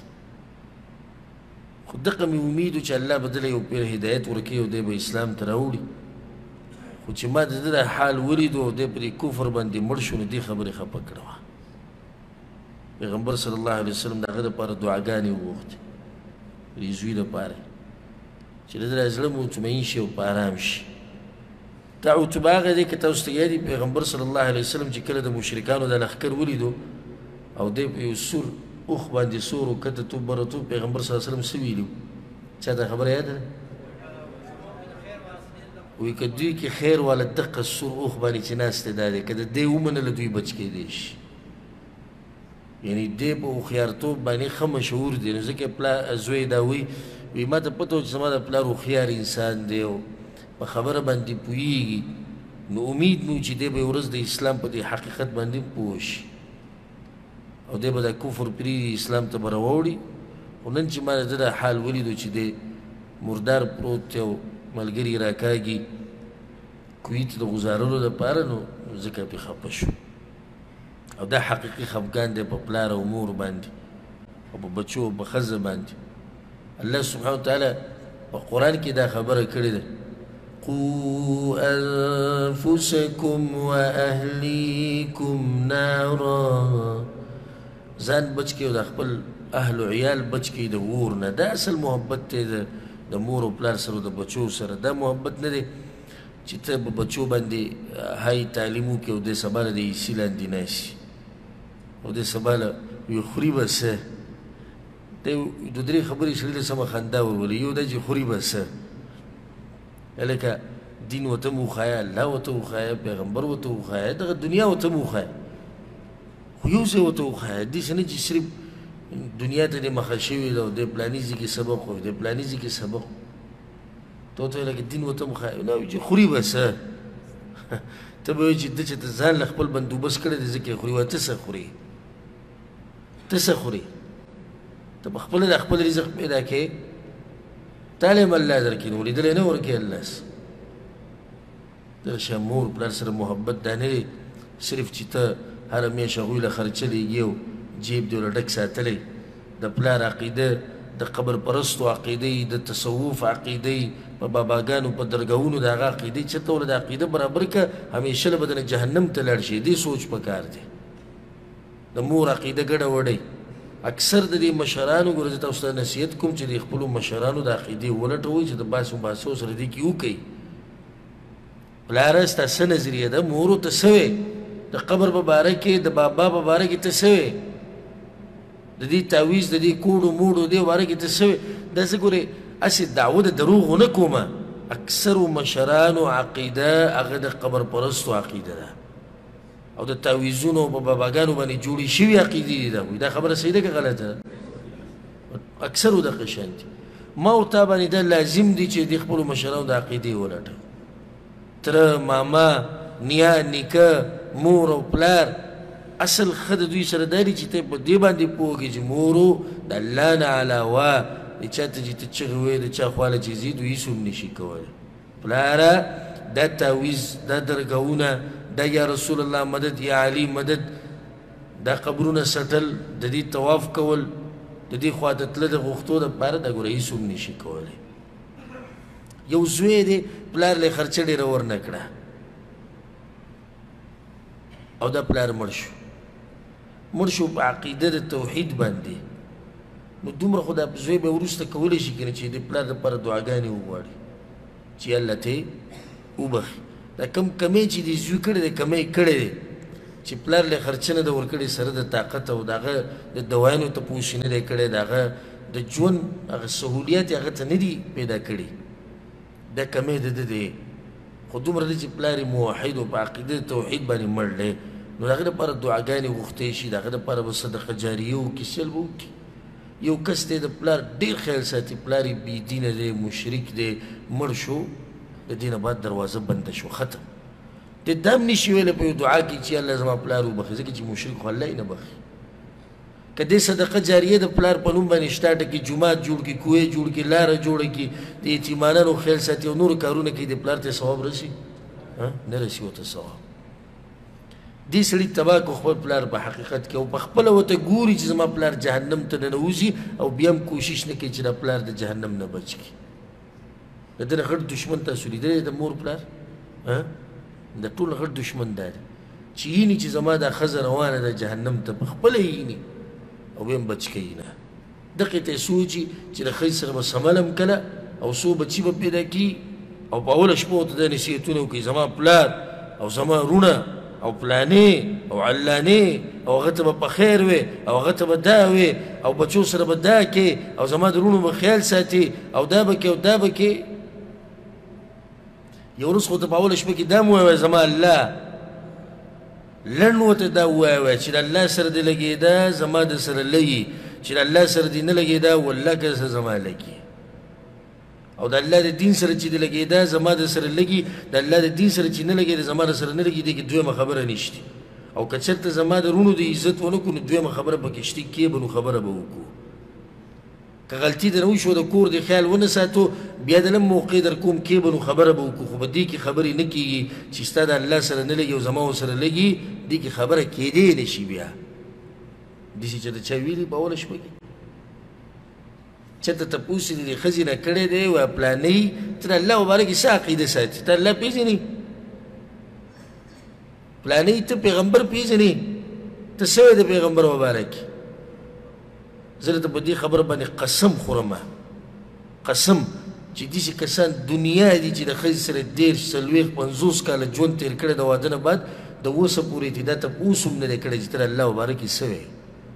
خو دغه مې امید و چې الله به دله یو پیر هدایت ورکوي او دی به اسلام ته راوړي خو چې ما د ده د حال ولیدو او دی په دې کفر باندې مړ شو نو دې خبرې خفه کړه وه پیغمبر صلی الله علیه وسلم د هغه دپاره دعاګانې وغوښتې د دې زوی دپاره چې د ده زړه مطمئن شي او په ارام شي دا عتبه هغه دی که تاسو ته یاد وي پیغمبر صلی الله علیه وسلم چې کله د مشرکانو د لښکر ولیدو او دی په یو سور اوښ باندې سور وکته تو برتو پیغمبر صلی الله علیه وسلم څه ویلي چا ته خبره یاده ده وایي که دوی کې خیر والا دقه سور اوښ باندې چې ناست دی دا دی که د دې ومنله دوی بچ کیدی شي یعنی دی په هوښیارتوب باندې ښه مشهور دی نو ځکه زوی دا وایي ما ته پته و چې زما د پلار هوښیار انسان دی او په خبره باندې پوهېږي نو امید مې و چې دی به یې ورځ د اسلام په دې حقیقت باندې پوه شي او دی به دا کفر پرېږدي اسلام ته به راوړي خو نن چې ما د ده دا حال ولیدو چې دی مردار پروت دی او ملګري یې راکاږي کوهي ته د ګزارلو دپاره نو ځکه پرې خفه شو او دا حقیقي خفګان دی په پلار او مور باندې او په بچو او په ښځه باندې الله سبحانه وتعالی په قرآن کې دا خبره کړې ده قو انفسکم واهلیکم نارا ځان بچ کړئ او د خپل اهل و عیال بچ کړئ د اور نه دا اصل محبت دی د مور او پلار سره د بچو سره دا محبت نه دی چې ته په بچو باندې هاي تعلیم وکړې او دی سبا له د ایسي لاندې ناشي او دی سبا له وي خوري به څه دی دو درې خبرې سړي له سمه خندا ورولي یو دا چې خوري به څه لکه دین ورته مو وښایه الله ورته وښایه پیغمبر ورته وښایه دغه دنیا ورته مو وښایه خو یو ځای ورته وښایه داسې نه چې صرف دنیا ته دې مخه شوې ده او د پلاني ځای کې سبق وایي د پلاني ځای کې سبق ته ورته وایي لکه دین ورته مو وښایه نه وایي چې خوري به څه ته به وایي چې ده چې ته ځان له خپل بندوبست کړی دی ځکه یې خوري وایه ته څه خوري ته څه خوري ته په خپله د خپل رزق پیدا کړې تاله هم الله درکړي نو لیدلی نه ورکوي الله څه دغه شان مور پلار سره محبت دا نه دی صرف چې ته هره میاشت هغوی له خرچه لیږي او جیب دې ورله ډک ساتلی د پلار عقیده د قبر پرستو عقیده د تصوف عقیده په باباګانو په درګاهونو د هغه عقیدې چېرته ورله د عقیده برابر کړه همیشه له به دنه جهنم ته لاړ شي دې سوچ پکار دی د مور عقیده ګډه وډی اکثر د دې مشرانو ګوره زه تاسو ته نصیحت کوم چې د خپلو مشرانو د عقیدې ولټوئ چې د باسو باسو سره دې کې وکوئ پلاره ستا څه نظریه ده مورو ته څه وې د قبر په باره کې د بابا په باره کې ته څه وې د دې تعویض د دې کوډو موډو دې باره کې ته څه وې داسې ګورې هسې دعوه د دروغو نه کومه اکثرو مشرانو عقیده هغه د قبر پرستو عقیده ده او د تعویذونو په باباګانو باندې جوړې شوي عقیدې دي دا خبره صحیح ده که غلطه ده اکثرو دغه شان دي ما ورته باندې دا لازم دي چې د خپلو مشرانو د عقیدې ولټوو تره ماما نیا نیکه مور او پلار اصل ښه د دوی سره دا دي چې ته په دې باندې پوهېږې چې مورو د الله نه علاوه د چا ته چې ته چغې وایې د چا خواله چې ځي دوی هېڅ هم نشي کولی پلاره دا تعویض دا درګاهونه دا یا رسول الله مدد یا علی مدد دا قبرونه سټل د دې طواف کول د دې خوا ته تله د غوښتو دپاره دا ګوره هېڅ هم نشي کولی یو زوی دی پلار له خرچه ډېره ورنه کړه او دا پلار مړ شو په عقیده د توحید باندې نو دومره خو دا زوی به وروسته کولی شي که نه چې د پلار دپاره دعاګانې وغواړي چې الله ته وبخي دا کم کمی چې د زوی کړی دی کمی کړی دی چې پلار له خرچه نه ده ورکړې سره د طاقت او د هغه د دوایانو تپوس نه دی کړی د هغه د ژوند هغه سهولیات یې هغه ته نه دي پیدا کړي دا کمی د ده دی خو دومره دی چې پلار یې موحد او په عقیده توحید باندې مړ دی نو د هغه دپاره دعاګانې غوښتی شي د هغه دپاره به صدقه جاریه وکړي سیل به وکړي یو کس دی د پلار ډېر خیال ساتي پلار یې بېدینه دی مشرک دی مړ شو د دې نه بعد دروازه بنده شو ختم د دا هم نشي ویلی په یو دعا کې چې الله زما پلار وبخي ځکه چې مشرک خو الله یې نه بخي که دې صدقه جاریه د پلار په نوم باندې شټاټه کړي جومات جوړ کړي کوی جوړ کړي لاره جوړه کړي د یتیمانانو خیال ساتي او نور کارونه کوي د پلار ته ثواب رسي نه رسي ورته ثواب دې سړي تباه کړو خپل پلار په حقیقت کې او په خپله ورته ګوري چې زما پلار جهنم ته ننوځي او بیا هم کوشش نه کوي چې دا پلار د جهنم نه بچ کړي د ده نه غټ دشمن تاسو لیدلی د مور پلار د ټول غټ دشمن دا دی چې ییني چې زما دا ښځه روانه ده جهنم ته په خپله ییني او بیا هم بچ کوي نه دقې ته یې سوچي چې د ښځې سره به سملم کله او څو بچي به پیدا کړي او په اوله شپه ورته دا نصیحتونه وکړي زما پلار او زما رونه او پلانې او علانې او هغه ته به په خیر وې او هغه ته به دا وې او بچو سره به دا کې او زما د رونو به خیال ساتي او دا به کې او دا به کې یو ورځ خو ته په اوله شپه کې دا م ووایه زما الله لنډ ورته دا ووایه چې د الله سره دې لګېده زما د سره لګي چې د الله سره دې نه لګېده والله که سره زما لګي او د الله د دین سره چې دې لګېده زما د سره لګي د الله د دین سره چې نه لګېده زما د سره نه لګي دې کې دویمه خبره نشته او که چېرته زما د رونو د عزت ونه کړو نو دویمه خبره پکې شته کې به نو خبره به وکړو که غلطي در وشوه د کور د خیال ونه ساتو بیا د لم موقع در کوم کې به نو خبره به وکړو خو په دې کې خبرې نه کېږي چې ستا د الله سره نه لګي او زما ورسره لګي دې کې خبره کېدی نه شي بیا داسې چې د چا ویلي په اوله شپه کې چېرته تپوس یې د ښځې نه کړی دی وایه پلانۍ ته د الله مبارکې څه عقیده ساتي ته الله پېژنې پلانۍ ته پیغمبر پېژنې ته څه وایې د پیغمبر مبارک زه درته په دې خبره باندې قسم خورم قسم چې داسې کسان دنیا دي چې د ښځې سره 30 40 50 کاله ژوند تېر کړی د واده نه بعد د اوسه پورې چې دا تپوس هم نه دی کړی چې ته د الله مبارک یې څه وایې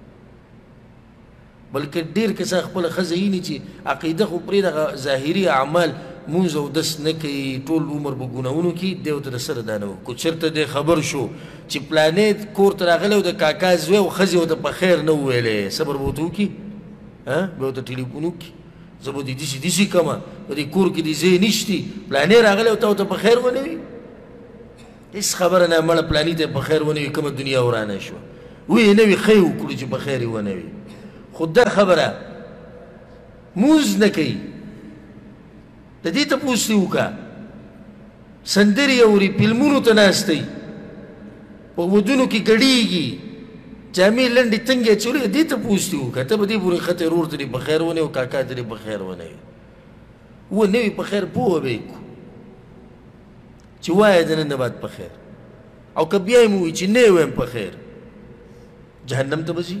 بلکې ډېر کسان خپله ښځه ویني چې عقیده خو پرېږده ظاهري اعمال مونځ او دس نه کوي ټول عمر په ګناهونو کې دی ورته د سره دا نه و که چېرته دی خبر شو چې پلانې کور ته راغلی او د کاکا زوی او ښځې ورته په خیر نه وویلی صبر به ورته وکړي بیا ورته ټلیفون وکړي زه به دې داسې داسې کړمه په دې کور کې دې ځای نشتي پلانې راغلی او تا ورته په خیر ونه وي هېڅ خبره نه مړه پلاني ته په خیر ونه وي کومه دنیا ورانه شوه ویې نه وي ښه یې وکړو چې په خیر یې ونه وي خو دا خبره مونځ نه کوي د دې تپوس دې وکړه سندرې اوري فلمونو ته ناست دی په ودونو کې ګډېږي جامې لنډې تنګې اچولې د دې تپوس دې وکړه ته به دې پورې ښه ورور ته دې په خیر ونه وي او کاکا ته دې په خیر ونه وي و نه وي په خیر پوهه به یې کړو چې وایه د نن نه بعد په خیر او که بیا یې مو وایي چې نه یې وایم په خیر جهنم ته به ځي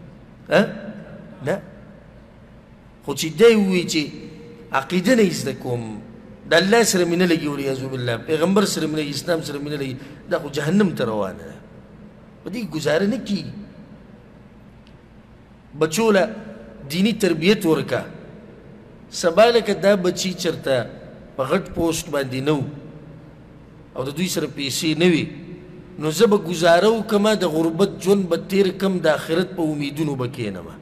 نه خو چې دی ووایي چې عقیده نه زده کوم د الله سره مینه لګي والعیاذ بالله پیغمبر سره مینه لګي اسلام سره مینه لګي دا خو جهنم ته روانه ده په دې ګزاره نه کېږي بچو له دیني تربیت ورکړه سبا لکه دا بچي چېرته په غټ پوسټ باندې نه و او د دوی سره پیسې نه وي نو زه به ګزاره وکړمه د غربت ژوند به تېر کړم د آخرت په امیدونو به کښېنمه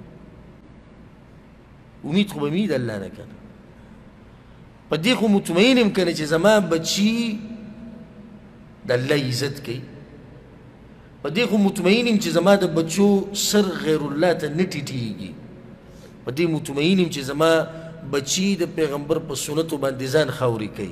امید خو به مې د الله نه که نه په دې خو مطمئن یم که نه چې زما بچي د الله عزت کوي په دې خو مطمئن یم چې زما د بچو سر غیر الله ته نه ټیټېږي په دې مطمئن یم چې زما بچي د پیغمبر په سنتو باندې ځان خاورې کوي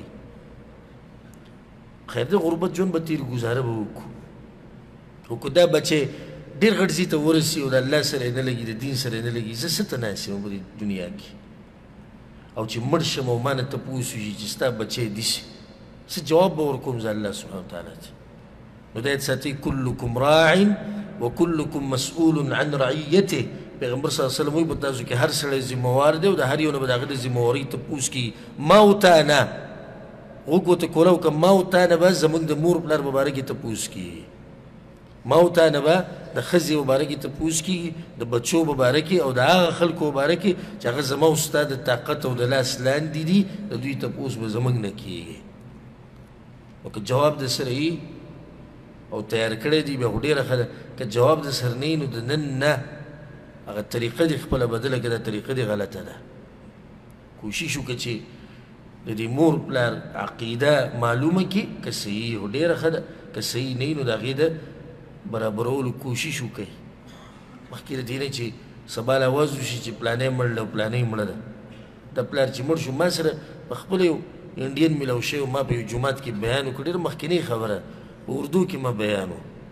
خیر د غربت ژوند به تېر ګزاره به وکړو خو که دا بچی ډېر غټ ځای ته ورسي او د الله سره یې نه لګي د دین سره یې نه لګي زه څه ته ناست یم په دې دنیا کې او چې مړ شم او ما نه تپوس وشي چې ستا بچی دي شي څه جواب به ورکوم زه الله سبحانه وتعالی ته نو دا یې ساتئ کلکم راع وکلکم مسؤول عن رعیته پیغمبر صلی الله علیه وسلم وایي په تاسو کې هر سړی ذمهوار دی او د هر یو نه به د هغه د ذمهوارۍ تپوس کېږي ما و تا نه غوږ ورته کوله وکړه ما و تا نه به زموږ د مور پلار په باره کې تپوس کېږي ما و تا نه به د ښځې په باره کې تپوس کېږي د بچو په باره کې او د هغه خلکو په باره کې چې هغه زما او ستا د طاقت او د لاس لاندې دي د دوی تپوس به زموږ نه کېږي نو که جواب د سره وي او تیار کړی دی بیا خو ډېره ښه ده که جواب د سر نه نو د نن نه هغه طریقه دې خپله بدله کړه دا طریقه دې غلطه ده کوشش وکړه چې د دې مور پلار عقیده معلومه کړي که صحیح خو ډېره ښه ده که صحیح نه وي نو د هغې د برابرولو کوشش وکړئ مخکې د دې نه چې سبا اواز وشي چې پلانی مړ ده او پلانی مړه ده دا پلار چې مړ شو ما سره په خپله یو انډین میلاو شوی ما په یو جومات کې بیان وکړ ډېره مخکینۍ خبره په اردو کې ما بیان و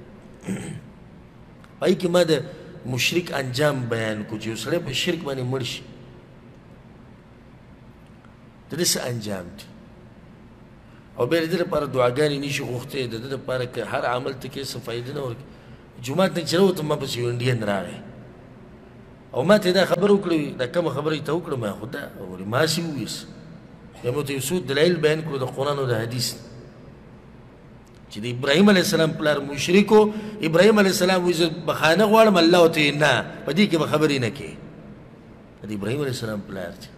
پای کې ما د مشرک انجام بیان کو چې یو سړی په شرک باندې مړ شي د ده څه انجام دی او بیا د ده لپاره دعاګانې نشي غوښتی د ده لپاره که هر عمل ته کې څه فایده نه ورکوي جومات نه چې راوتم ما پسې یو انډین راغی او ما ته دا خبره وکړه دا کومه خبره یې ته وکړه ما خو دا ما هسې وویست بیا مو ته یو څو دلایل بیان کړو د قرآن او د حدیث چې د ابراهیم علیه السلام پلار مشرک و ابراهیم علیه السلام وایي زه بخانه غواړم الله ورته ویل نه په دې کې به خبرې نه کوې د ابراهیم علیه السلام پلار دی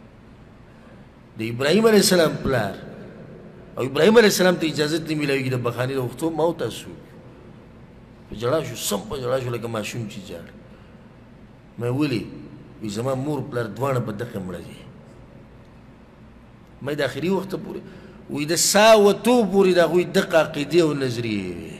د ابراهیم علیه السلام پلار او ابراهیم علیه السلام ته اجازت نه میلاویږي د بخانې د وختو ما وتاسو په ژړا شو سم په ژړا شو لکه ماشوم چې ژاړي ما ولې وایي زما مور پلار دواړه په دغه مړه دي ما د آخري وخته پورې وایي د سا وتو پورې د هغوی دغه عقیدې او نظریې وې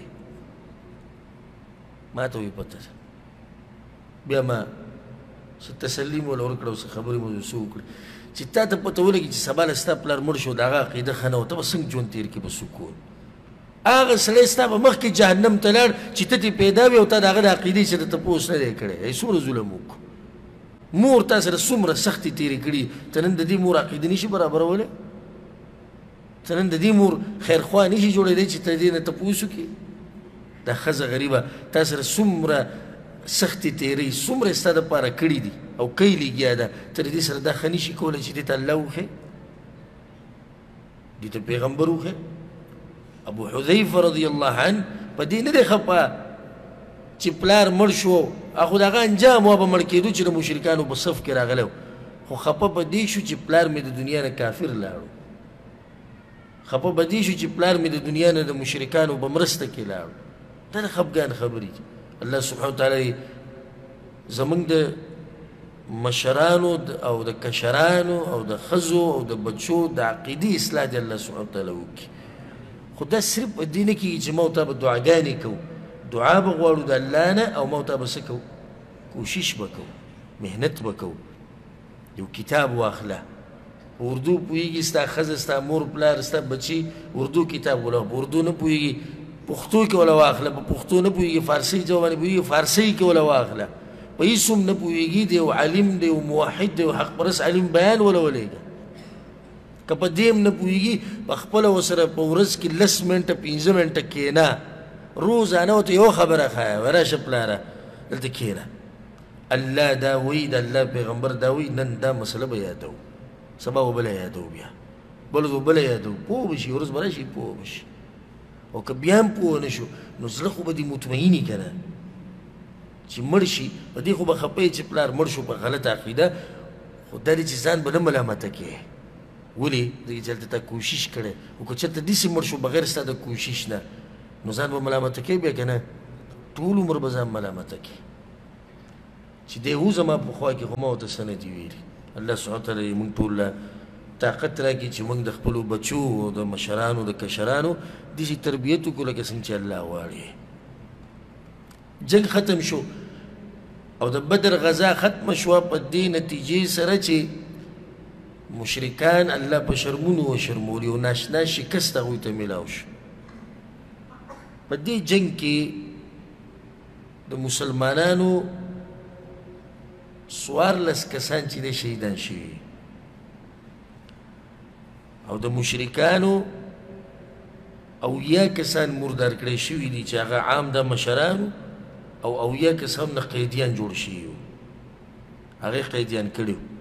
ما ته وایي پته ده بیا ما څه تسلي مو له ورکړه او څه خبرې مو څه وکړې چې تا ته پته ولګي چې سبا له ستا پلار مړ شو د هغه عقیده ښه نه وه ته به څنګه ژوند تېر کړې په سکون هغه سړی ستا په مخکې جهنم ته لاړ چې ته ترې پیدا وې او تا د هغه د عقیدې سره تپوس نه دی کړی څومره ظلم وکړو مور تا سره څومره سختې تېرې کړي ته نن د دې مور عقیده نشي برابرولی ته نن د دې مور خیرخوا نشي جوړېدی چې ته دې نه تپوس وکړي دا ښځه غریبه تا سره څومره سختې تېرۍ څومره ستا دپاره کړي دي او کوي لګیا ده ته د دې سره دا ښه نشي کولی چې دې ته الله وښیې دې ته پیغمبر وښیې ابو حذیفه رضی الله عنه په دې نه دی خفه چې پلار مړ شو خو د هغه انجام وا به مړ کېدو چې د مشرکانو په صف کې راغلی خو خفه په دې شو چې پلار مې د دنیا نه کافر لاړو خفه په دې شو چې پلار مې د دنیا نه د مشرکانو په مرسته کې لاړو دا د خفګان خبرې دي الله سبحانه وتعالی زموږ د مشرانو او د کشرانو او د ښځو او د بچو د عقیدې اصلاح دې الله سبحانه وتعالی وکړي خو دا صرف په دې نه کېږي چې ما ورته به دعاګانې کوو دعا به غواړو د الله نه او ما ورته به څه کوو کوشش به کوو محنت به کوو یو کتاب واخله په اردو پوهېږي ستا ښځه ستا مور پلار ستا بچي اردو کتاب ولوه په اردو نه پوهېږي پښتو کې وله واخله په پښتو نه پوهېږي فارسۍ ژبه باندې پوهېږي فارسۍ کې وله واخله په هېڅ هم نه پوهېږي د یو عالم د یو موحد د یو حق پرست عالم بیان وله ولېږه که په دې هم نه پوهېږي په خپله ورسره په ورځ کې 10 منټه 15 منټه کښېنه روزانه ورته یو خبره ښایه راشه پلاره دلته کښېنه الله دا وایي د الله پیغمبر دا وایي نن دا مسله به یادوو سبا به بله یادوو بیا بله به بله یادوو پوه به شي ورځ به راشي پوه به شي او که بیا هم پوه نه شو نو زړه خو به دې مطمئني که نه چې مړ شي په دې خو به خفه چې پلار مړ شو په غلطه عقیده خو دا دی چې ځان به نه ملامته کړې ولې دغې چې هلته تا کوشش کړی خو که چېرته داسې مړ شو بغیر ستا د کوشش نه نو ځان به ملامته کوي بیا که نه ټول عمر به ځان ملامته کوي چې دی و زما په خوا کې خو ما ورته څه نه دي ویلي الله سبحانه وتعالی موږ ټول له طاقت راکړي چې موږ د خپلو بچو او د مشرانو د کشرانو داسې تربیت وکړو لکه څنګه چې الله غواړي جنګ ختم شو او د بدر غزا ختمه شوه په دې نتیجې سره چې مشرکان الله په شرمونو وشرمولي او ناشنا شکست هغوی ته میلاو شو په دې جنګ کې د مسلمانانو 14 کسان چې دی شهیدان شوي او د مشرکانو 80 کسان مردار کړی شوي دي چې هغه عام د مشرانو او 80 کسان نه قیدیان جوړ شوي وو هغې قیدیان کړي وو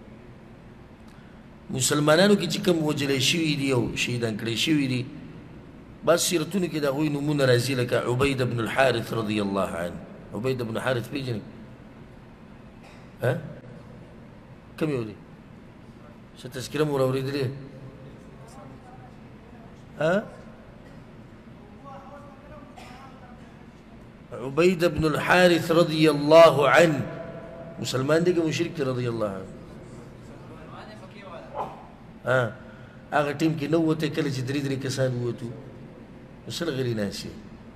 مسلمانانو کې چې کوم وجلی شوي دي او شهیدان کړی شوي دي بعض سیرتونو کې د هغوی نومونه راځي لکه عبید بن الحارث رضی الله عنه عبید بن حارث پیژنئ کوم یو دی څه تذکره مو راورېدلې عبید بن الحارث رضی الله عنه مسلمان دی که مشرک دی رضی الله عنه هغه ټیم کې نه ووتی کله چې درې کسان ووتو نو سل غلي ناسي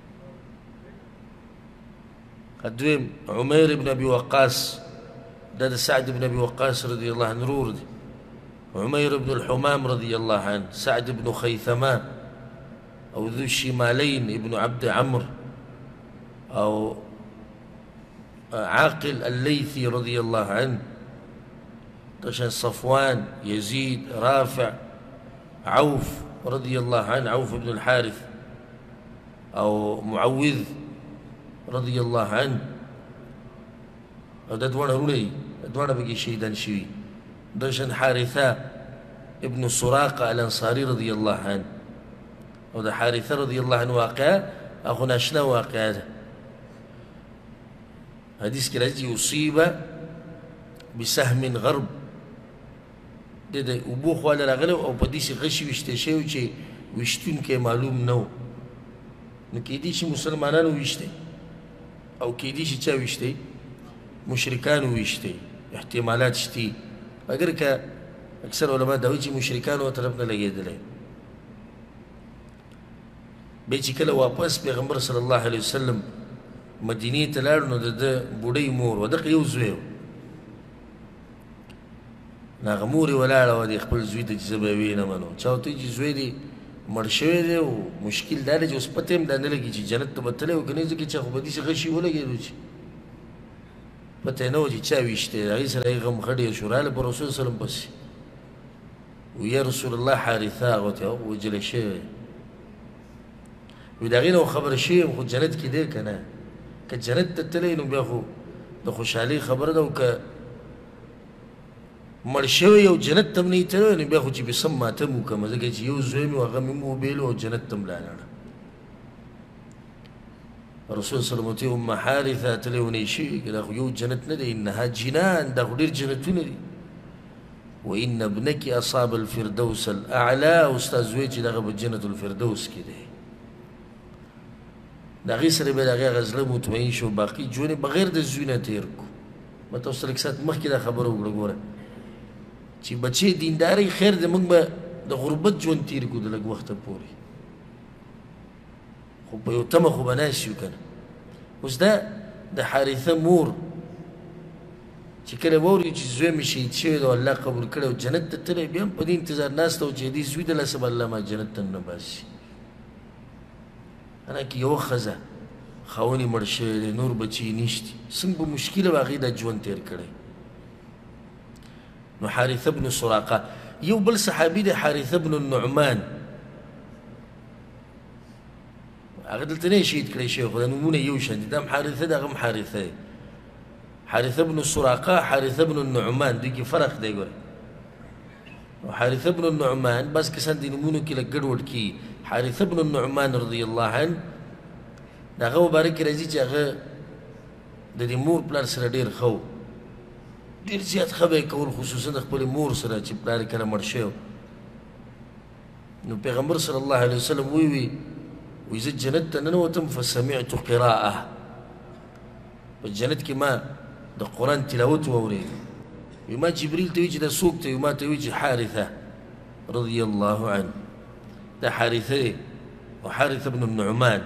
دویم عمیر بن ابي وقاص دا د سعد بن ابي وقاص رضی الله عنه رور دی عمیر بن الحمام رضی الله عنه سعد بن خيثمة او ذو الشمالين ابن عبد عمرو او عاقل الليثي رضي الله عنه عشان صفوان يزيد رافع عوف رضي الله عنه عوف بن الحارث او معوذ رضي الله عنه او دا دوانه رولي دوانه بقي شهيدان شوي عشان حارثة ابن سراقة الأنصاري رضي الله عنه او دا حارثة رضي الله عنه واقع اخونا شنا واقع ده حدیث کې راځي اصیب بسهم غرب د اوبو خواله راغلی او په داسې غشي ویشتی شوی چې ویشتونکی معلوم نه و نو کیدای شي مسلمانانو ویشتی او کیدای شي چا ویشتی مشرکانو ویشتی احتمالات شتی اگر که اکثر علما دا وایي چې مشرکانو طرف نه لګېدلی بیا چې کله واپس پیغمبر صلی الله علیه وسلم مدینې ته لاړ نو د ده بوډۍ مور وه دغه یو زوی و نو هغه مور یې ولاړه وه د خپل زوی ته چې زه به یې وینم نو چا ورته وایي چې زوی دې مړ شوی دی او مشکل دا دی چې اوس پته هم دا نه لګي چې جنت ته به تللی و که نه ځکه چې خو به داسې غشي ولګېدو چې پته یې نه و چې چا ویشتی هغې سره یې غم خډې شو راله په رسول سلم پسې و یا رسول الله حارثه هغه ورته وجلی شوی وی د هغې نه خبره شوې یم خو جنت کې دی که نه که جنت ته تللی نو بیا خو د خوشحالۍ خبره ده او که مړ شوی او جنت ته هم نه تللی نو بیا خو چې بسم ماتم وکړم ځکه چې یو زوی مې و هغه مې وبېلو او جنت ته هم لاړه رسول صلی الله علیه وسلم حارثه تللی ونی شوي که دا خو یو جنت نه دی انها جنان دا خو ډېر جنتونه دي وان ابنک اصاب الفردوس الاعلی او ستا زوی چې دغه په جنت الفردوس کې دی د هغې سره بیا د هغې هغه زړه مطمئن شو باقي ژوند بغیر د زوی نه تېر کړو ما تاسو سره لږ ساعت مخکې دا خبره وکړه ګوره چې بچې دیندارۍ خیر دی موږ به د غربت ژوند تېر کړو د لږ وخته پورې خو په یو تمه خو به ناست یو که نه اوس دا د حارثه مور چې کله واوري چې زوی مې شهید شوی دی او الله قبول کړی او جنت ته تللی بیا هم په دې انتظار ناسته وه چې دې زوی د لاسه به الله ما جنت ته نه باسي انا کې یوه ښځه خاوند یې مړ شوی دی نور بچي یې نشتي څنګه به مشکله به هغې دا ژوند تېر کړی نو حارثه بن سراقه یو بل صحابي دی حارثه بن النعمان هغه دلته نه یې شهید کړی شوی خو دا نومونه یو شان دي دا هم حارثه دی هغه هم حارثه دی حارثه بن سراقه حارثه بن النعمان دوی کې فرق دی ګوره حارثه بن النعمان بس کسان دي نومونو کې لږ ګډوډ کي حارثه بن النعمان رضی الله عنه د هغه مبارک کې راځي چې هغه د دې مور پلار سره ډېر ښه و ډېر زیات ښه به یې کول خصوصا د خپلې مور سره چې پلار یې کله مړ شوی نو پیغمبر صلی الله علیه وسلم وی زه جنت ته ننوتم فسمعت قراءه په جنت کې ما د قرآن تلاوت واورېد وی ما جبریل ته وی چې دا څوک ته وی ما ته وی چې حارثه رضی الله عنه دا حارثه دی او حارثه بن النعمان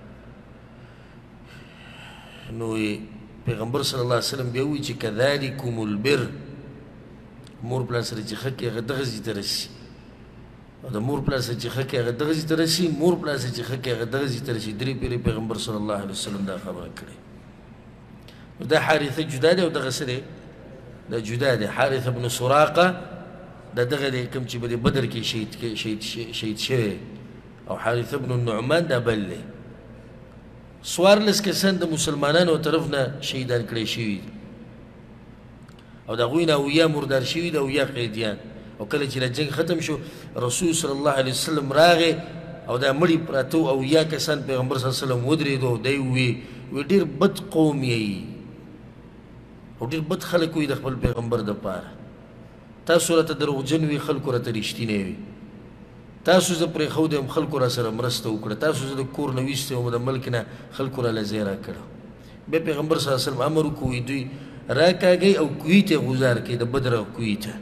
نو پیغمبر صلی الله علیه وسلم بیا وی چې کذالکم البر مور پلار سره چې ښه کې هغه دغه ځای ته رسي او د مور پلار سره چې ښه کې هغه دغه ځای ته رسي مور پلار سره چې ښه کې هغه دغه ځای ته رسي درې پیرې پیغمبر صلی الله علیه وسلم دا خبره کړې نو دا حارثه جدا دی او دغه څه دی دا جدا دی حارثه بن سراقه دا دغه دی کوم چې په بدر کې شهید شوی او حارثه بن النعمان دا بل دی څوارلس کسان د مسلمانانو طرف نه شهیدان کړی شوي او د هغوی نه اویا مردار شوي دي اویا قیدیان او کله چې جنګ ختم شو رسول صلی الله علیه وسلم راغی او دا مړي پراته وو اویا کسان پیغمبر صلی الله علیه وسلم ودرېدو دی وی ډېر بد قوم یې او ډېر بد خلک وي د خپل پیغمبر دپاره تاسو راته دروغجن وي خلکو راته رښتینی وي تاسو زه پرېښودی یم خلکو را سره مرسته وکړه تاسو زه د کور نه ویستی وم د ملک نه خلکو راله ځای راکړه بیا پیغمبر صلی الله علیه وسلم امر وکړو وی دوی راکاږئ او کوهي ته غوزار کړئ د بدر او کوهي ته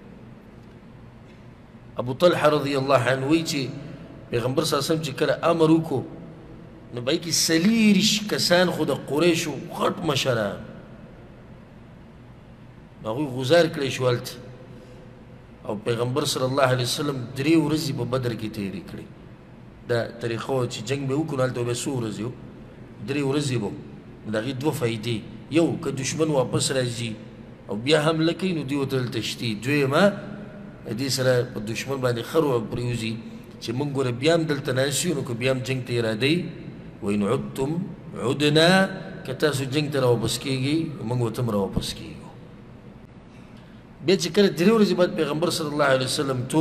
ابو طلحه رضی الله عنه وی چې پیغمبر صلی الله علیه وسلم چې کله امر وکړو نو به یې کې څلېرش کسان خو د قریشو غټ مشران هغوی غوزار کړی شو هلته او پیغمبر صلی الله علیه وسلم 3 ورځې په بدر کې تېرې کړې دا طریقه وه چې جنګ به وکړو هلته به څو ورځې وو 3 ورځې به د هغې 2 فایدې یو که دشمن واپس راځي او بیا حمله کوي نو دوی ورته دلته شتي دویمه دې سره په دشمن باندې خر پرېوځي چې موږ ګوره بیا هم دلته ناست یو نو که بیا هم جنګ ته ارادی وین عدتم عدنا که تاسو جنګ ته راواپس کېږئ موږ ورته هم راواپس کېږو بیا چې کله 3 ورځې بعد پیغمبر صلی الله علیه وسلم تو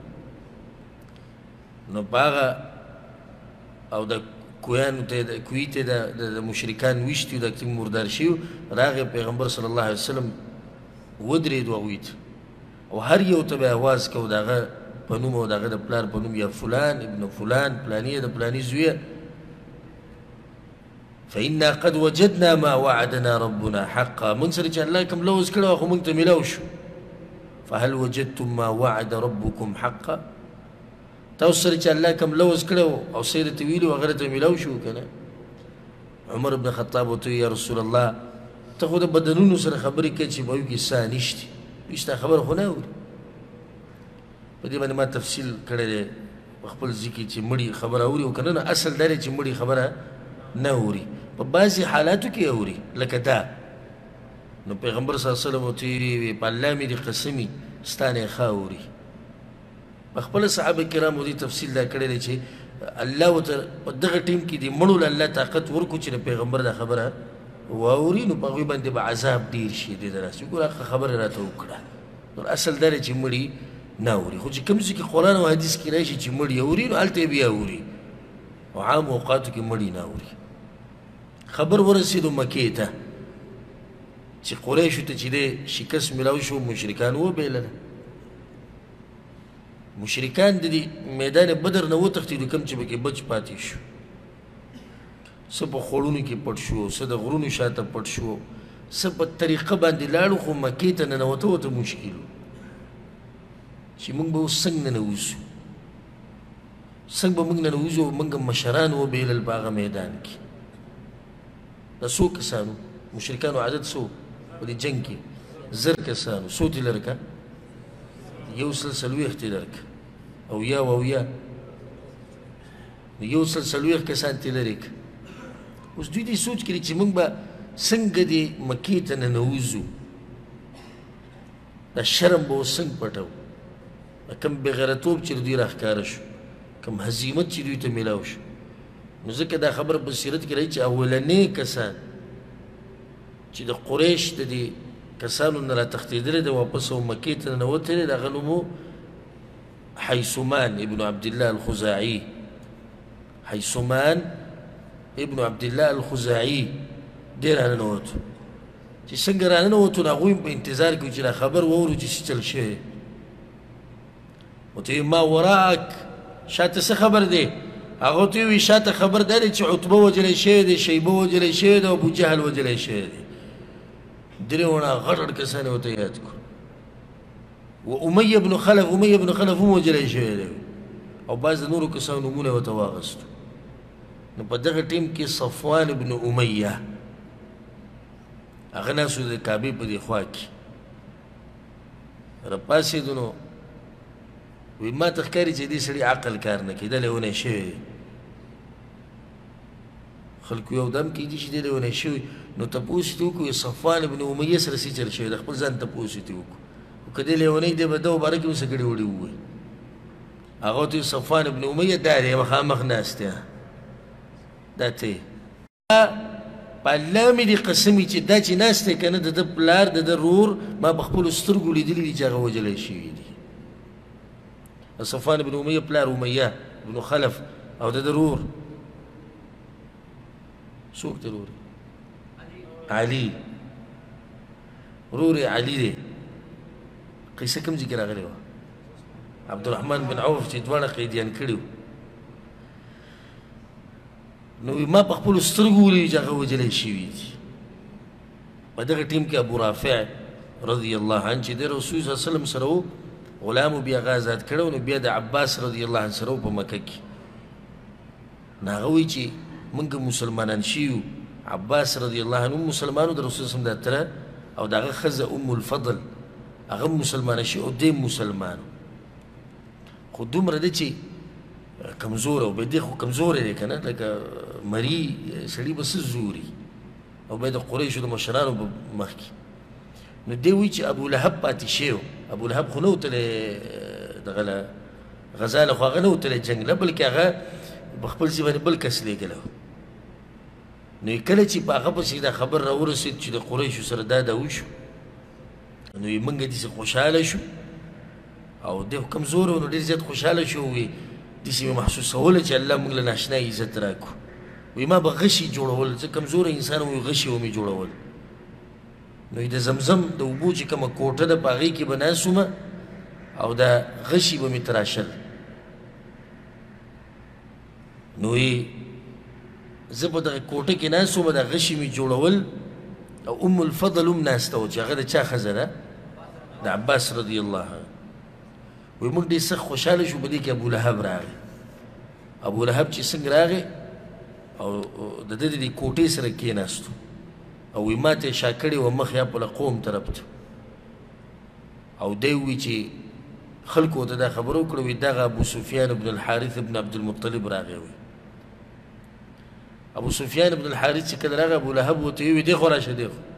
نو په هغه او د کویانو ته کوهي ته د مشرکان ویشتي د کوم مردار شوي راغی پیغمبر صلی الله علیه وسلم ودرېدو هغوی ته او هر یو ته به یې اواز کو د هغه په نوم او د هغه د پلار په نوم یا فلان ابن فلان پلاني د پلاني زویه فإنا قد وجدنا ما وعدنا ربنا حقا من سره چې الله کوم لوز کړی خو موږ ته میلاو شو فهل وجدتم ما وعد ربكم حقا تاسو سره چې الله کوم لوز کړی او څه درته ویلي و هغه درته میلاو شو که نه عمر بن خطاب ورته یا رسول الله ته خو د بدنونو سره خبرې کوې چې په هغوی کې ساه نشتي دوی ستا خبره خو نه اوري په دې باندې ما تفصیل کړی دی په خپل ځای کې چې مړي خبره اوري او که نه اصل دا دی چې مړي خبره نه اوري په بعضې حالاتو کې اوري لکه دا نو پیغمبر صلی الله علیه وسلم ورته ویلي په الله مې دې قسمي ستا نه یې ښه اوري په خپله صحابه کرامو دې تفصیل دا کړی دی چې الله ورته په دغه ټیم کې دې مړو له الله طاقت ورکړو چې د پیغمبر دا خبره واوري نو په هغوی باندې به عذاب ډېر شي دې داسې ګوره هغه خبره راته وکړه نو اصل دا دی چې مړي نه اوري خو چې کوم ځای کې قرآن او حدیث کې راشي چې مړي اوري نو هلته یې بیا اوري او عام اوقاتو کې مړي نه اوري خبر ورسېدو مکې ته چې قریشو ته چې دی شکست میلاو شو مشرکان وبیلله مشرکان د دې میدان بدر نه وتښتېدو کوم چې پکې بچ پاتې شو څه په خوړونو کې پټ شو څه د غرونو شاته پټ شو څه په طریقه باندې لاړو خو مکې ته ننوته ورته مشکل و چې موږ به اوس څنګه ننوځو څنګه به موږ ننوځو موږ مشران وبیلل په هغه میدان کې دا څو کسانو مشرکانو عدد څو په دې جنګ کې 1000 کسانو څو دې لرکه 140 دې لرکه او یا یو 140 کسان دې لرکه اوس دوی دې سوچ کړي چې موږ به څنګه دې مکې ته ننوځو دا شرم به اوس څنګه پټو کوم بېغیرتوب چې دوی راښکاره شو کوم هزیمت چې دوی ته میلاو شو نو ځکه دا خبر په سیرت کې راځي چې اولنې کسان چې د قریش د دې کسانو نه راتښتېدلی دی واپس او مکې ته ننوتلی د هغه نوم و حیثمان ابن عبدالله الخزاعي حیثمان ابن عبدالله الخزاعي دی راننوتو چې څنګه راننوتو نو هغوی په انتظار کې چې دا خبر واورو چې څه چل شوی ورته ما وراءک شاته څه خبر دی هغه ته وی شاته خبر دی چې عتبه وجلی شوی دی شیبه وجلی شوی دی او ابو جهل وجلی شوی دی درېونه غټ غټ کسان یې ورته یاد کړو و امیه بن خلف هم وجلی شوی دی او بعض د نورو کسانو نومونه یې ورته واخیستو نو په دغه ټیم کې صفوان بن امیه هغه ناستو د کعبې په دې خوا کې راپاڅېدو نو وی ما ته ښکاري چې دې سړي عقل کار نه کوي دا لیونی شوی دی خلکو یو دم کېدي چې دی لیونی شوی نو تپوس یې وکړو صفوان بن امیه سره څه چل شوی د خپل ځان تپوس یې وکړو خو که دی لیونی دی به ده باره کې اوس ګډې وړې ووایي هغه ورته صفوان بن امیه دا دی مخامخ ناست دی دا ته په الله مې دې قسم وي چې دا چې ناست دی که نه د ده پلار د ده رور ما په خپلو سترګو لیدلي دي چې هغه وجلی شوي دي صفوان بن امیه پلار امیه بن خلف او د ده رور څوک دی رور علي رور علي دی قصه کوم ځای کې راغلې وه عبدالرحمن بن عوف چې دواړه قیدیان کړي وو نو ما په خپلو سترګو ولیدي چې هغه وجلی شوي دي په دغه ټیم کې ابو رافع رضی الله عنه چې د رسول صلی الله علیه وسلم سره و غلامو بیا هغه آزاد کړی نو بیا د عباس رضی الله عنه سره و په مکه کې نو هغه وایي چې موږ مسلمانان شوي عباس رضی الله عنه مسلمانو د رسول صلی الله علیه وسلم د تره او د هغه ښځه ام الفضل هغه مسلمانه شي او دی مسلمانو خو دومره دی چې کمزور او به دی خو کمزوری دی که نه لکه مري سړي به څه زوري او بیا د قریشو د مشرانو په مخ کې نو دی وایي چې ابولهب پاتې شوی ابو لهب خو نه وتلی دغه له غزا له خو هغه نه وتلی جنګ له بلکې هغه په خپل ځای باندې بل کس لېږلی و نو کله چې په هغه پسې دا خبر راورسېد چې د قریشو سره دا وشو نو یې موږ داسې خوشحاله شو او دی خو کمزوری و نو ډېر زیات خوشحاله شو وی داسې مې محسوسوله چې الله موږ له ناشنا عزت راکړو وی ما به غشي جوړول زه کمزوری انسان وم غشي و مې جوړول نو د زمزم د اوبو چې کومه کوټه ده په هغې کې به ناست ومه او دا غشي به مې تراشل نو یې زه په دغه کوټه کې ناست ومه دا غشي مې جوړول او ام الفضل هم ناسته وه چې هغه د چا ښځه ده د عباس رضی الله عنه وی موږ ډېر سخت خوشحاله شو په دې کې ابولهب راغی ابولهب چې څنګه راغی او د ده د دې کوټې سره کېناستو او وی ما ته یې شا کړې وه مخ یا په قوم طرف ته او دی وی چې خلکو ورته دا خبره وکړه وی دغه ابو سفیان بن الحارث بن عبدالمطلب راغی وی ابو سفیان بن الحارث چې کله راغی ابولهب ورته وی دی خو راشه دی خو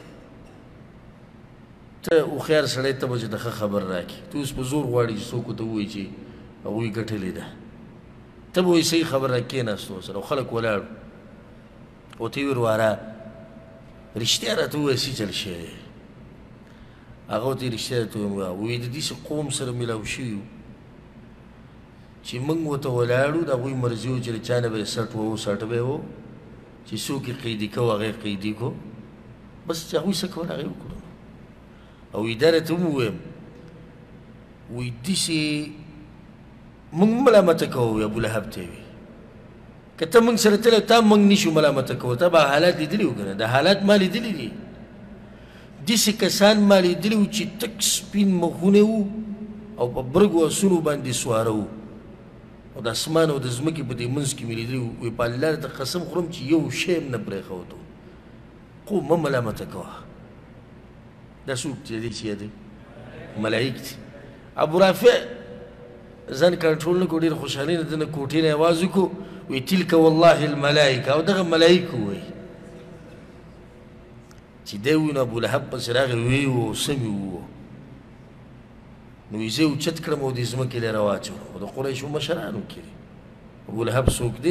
ته هوښیار سړی ته به چې د ښه خبر راکړي ته اوس په زور غواړي چې څوک ورته ووایي چې هغوی ګټلې ده ته به وایي صحیح خبر را کېناستو ورسره او خلک ولاړو ورته یې ویل واره رښتیا راته ووایه څه چل شوی دی هغه ورته یې رښتیا راته وویل وایي د داسې قوم سره میلاو شوي وو چې موږ ورته ولاړو د هغوی مرضي و چې له چا نه به یې سټ و سټ به یې و چې څوک یې قیدي کو هغه یې قیدي کو بس چې هغوی څه کول هغه یې وکړو او دا راته هم ووایم وایي داسې موږ ملامته کوو ابولهب ته یې وي که ته موږ سره تللی تا موږ نشو ملامته کوو تا به حالات لیدلي وو که نه دا حالات ما لیدلي دي داسې کسان ما لیدلي وو چې تک سپین مخونه وو او په برګو اسونو باندې سواره وو او د اسمان او د ځمکې په دې منځ کې مې لیدلي وو وایي په الله ته قسم خورم چې یو شی هم نه پرېښودو خو مه ملامته کوه دا څوک چې دی چې دی ملایک دي ابو رافع ځان کنټرول نه کړو ډېر خوشحالي نه ده نه کوټې نه اواز وکړو وایي تلک والله الملایکه او دغه ملایکو وایي چې دی ووایي نو ابولهب پسې راغی ویې وو سمې ووو نو یې زه یې اوچت کړم او دې ځمکې له راواچوم او د قریشو مشرانو کې دی ابولهب څوک دی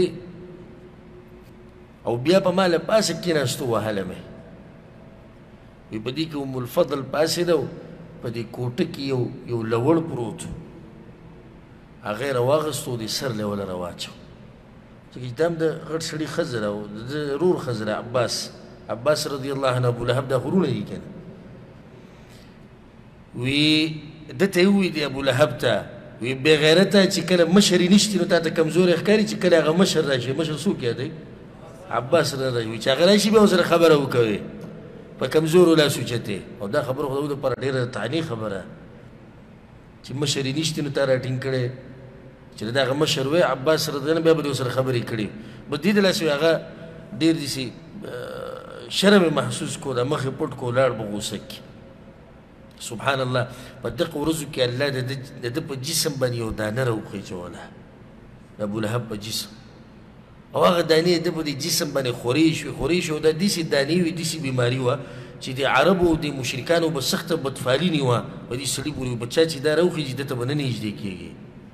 او بیا په ما له پاسه کېناستو وهله مې وی په دې کې ام الفضل پاسېده و په دې کوټه کې یو لوړ پروت و هغه یې راواخیستو او د سر له وله راواچو ځکه چې دا هم د غټ سړي ښځه ده او د ده رور ښځه ده عباس رضی الله عنه ابولهب دا غرونه دي که نه وی ده ته یې وویل دی ابولهب ته وی بې غیرته چې کله مشر یې نشتي نو تا ته کمزوری ښکاري چې کله هغه مشر راشي مشر څوک یادوي عباس راشي وي چې هغه راشي بیا ورسره خبره وکوي په کمزورو لاس اوچتې او دا خبره خو د لپاره ډېره طعنې خبره چې مشر یې نشتي نو تا راټینګ کړی چې د هغه مشر وی عباس رضی الله بیا به دې ورسره خبرې کړي بس دې د لاسه هغه ډېر داسې شرم یې محسوس کو دا مخ یې پټ کو ولاړ به غوسه کړي سبحان الله په دغه ورځو کې الله د ده په جسم باندې یو دانه راوخیچوله د ابولهب په جسم او هغه دانې د په دې جسم باندې خورې شوې او دا داسې دانې وې داسې بیماري وه چې د عربو د مشرکانو به سخته بدفالینې وه په دې سړي پورې بچا چې دا راوخیږي ده ته به نه نږدې کېږي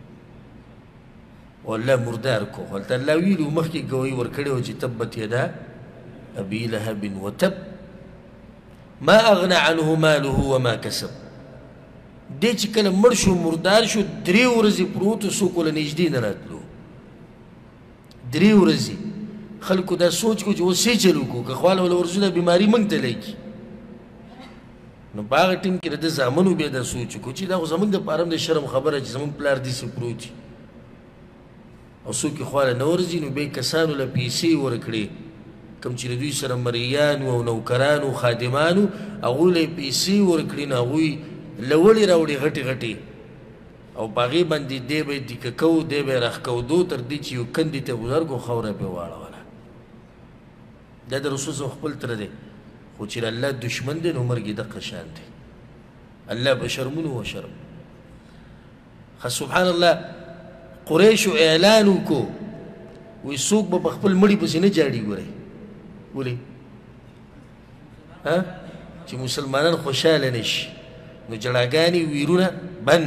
او الله مردار کو هلته الله ویلي مخکې ګوایي ورکړې وه چې تبت یدا ابي لهب وتب ما اغنى عنه ماله وما كسب دې چې کله مړ شو مردار شو 3 ورځې پروت څوک له نږدې نه راتلو 3 ورځې خلکو دا سوچ کو چې اوس یې چل وکړو که خواله وله ورسو دا بیماري موږ ته لګي نو په هغه ټیم کې د ده زامنو بیا دا سوچ وکړو چې دا خو زموږ دپاره هم د شرم خبره چې زموږ پلار داسې پروت او څوک یې خواله نه ورځي نو بیا یې کسانو له پیسې ورکړې کوم چې د دوی سره مریان او نوکران او خادمانو هغوی له یې پیسې ورکړي نو هغوی لوړې راوړي غټې غټې او په هغې باندې دی به یې دیکه کو دی به یې راښکودو تر دې چې یو کندې ته ګذر کړو خوره پرې واړوله دا د رسول صلی خپل تره دی خو چې د الله دشمن دی نو مرګ یې دقه شان دی الله به شرمونو و شرم سبحان الله قریشو اعلان وکړو وایي څوک به په خپل مړي پسې نه جاړي ګورئ ولې چې مسلمانان خوشحاله نه شي نو جړاګانې ویرونه بند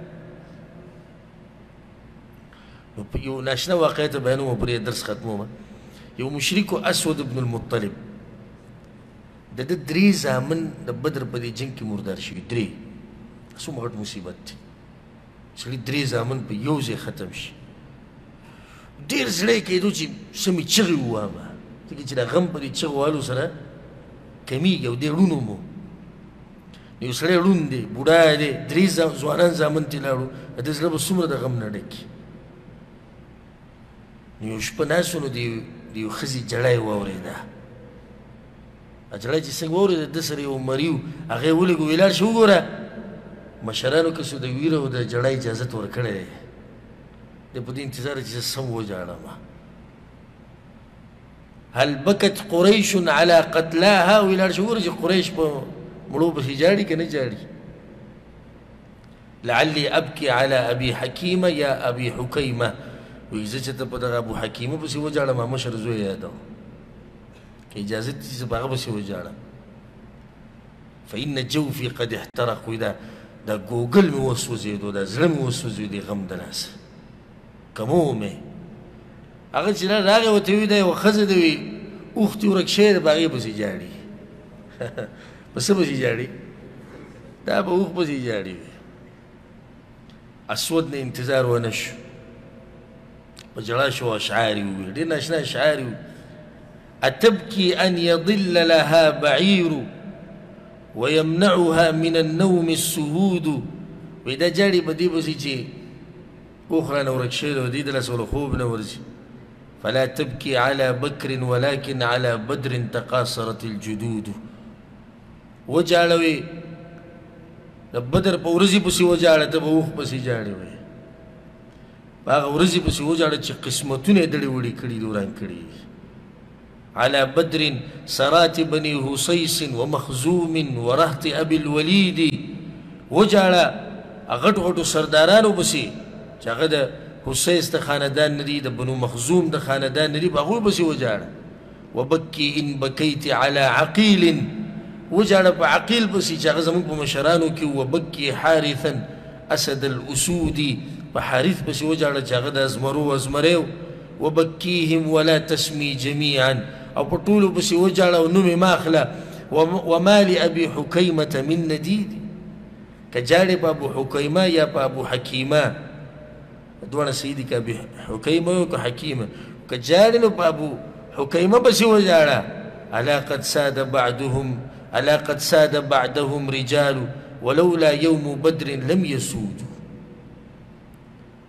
نو یو ناشنا واقعه ته بیانوم پرې درس ختمومه یو مشرکو اسود ابن المطلب د ده 3 زامن د بدر په دې جنګ کې مردار شوي 3 څومره غټ مصیبت دی سړي 3 زامن په یو ځای ختم شي ډېر زړه یې کېدو چې څه مې چغې ووامه ځکه چې دا غم په دې چغو والو سره کمیږي او دې ړونو مو یو سړی ړوند دی بوډا دی 3 ځوانان زامن ترې لاړو د ده زړه به څومره د غم نه ډکي نو یو شپه ناست و نو د یو ښځې جړه یې واورېده جړه چې څنګه واورېده ده سره یو مري و هغه یې ولېږو ویې لاړ شه وګوره مشرانو کسو د ویره او د جړه اجازت ورکړی دی دی په دې انتظار چې زه سم وجاړم هل بکت قریش على قتلاها ویې لاړ شه وګوره چې قریش په مړو پسې جاړي که نه جاړي لعلي ابکي على ابي حکیمه یا ابي حکیمه وایي زه چې ته په دغه ابو حکیمه پسې وجاړم مشر زوی یادوم که اجازت دي زه په هغه پسې وجاړم فإن جوفي قد احترق وایي دا ګوګل مې وسوځېدو دا زړه مې وسوځېدو د غم د لاسه کمو مې هغه چې راغی ورته وایي دا یوه ښځه ده وایي اوښ دې ورک شوی دی په هغې پسې جاړي په څه پسې جاړي دا به اوښ پسې جاړي اسود نه انتظار ونه شو په ژړا شو اشعار یې وویل ډېر ناشنا اشعار یې اتبکي ان یضل لها بعیر ويمنعها من النوم السهود وإذا جاري بدي بسيجي أخرى نورك شيء ودي دلس ولا خوب نورجي فلا تبكي على بكر ولكن على بدر تقاصرت الجدود وجعلوي بدر بورزي بسي وجعل تبوخ بسي جاري وي باغ ورزي بسي وجعل چه قسمتونه دلي وړي کړي دوران کړي على بدر سرات بني هصيص ومخزوم ورهط ابي الوليد وجعل غټ غټو سردارانو بسي چې هغه د حسیس د خاندان ندي د بنو مخزوم د خاندان ندي په هغوی بسي وجعل وبكي ان بكيت على عقيل وجعل په عقيل بسي چې هغه زموږ په مشرانو کې وبكي حارثا اسد الاسود په حارث بسي وجعل چې هغه د ازمرو ازمریو وبكيهم ولا تسمي جميعا او په ټولو پسې وجاړه او نوم یې مه اخله وما لابي حکیمة من ندید که جاړې په ابو حکیمه یا په ابو حکیمه دواړه صحیح دي که ابي حکیمه او که حکیمه که جاړې نو په ابو حکیمه پسې وجاړه الا قد ساد بعدهم رجال ولولا يوم بدر لم يسودوا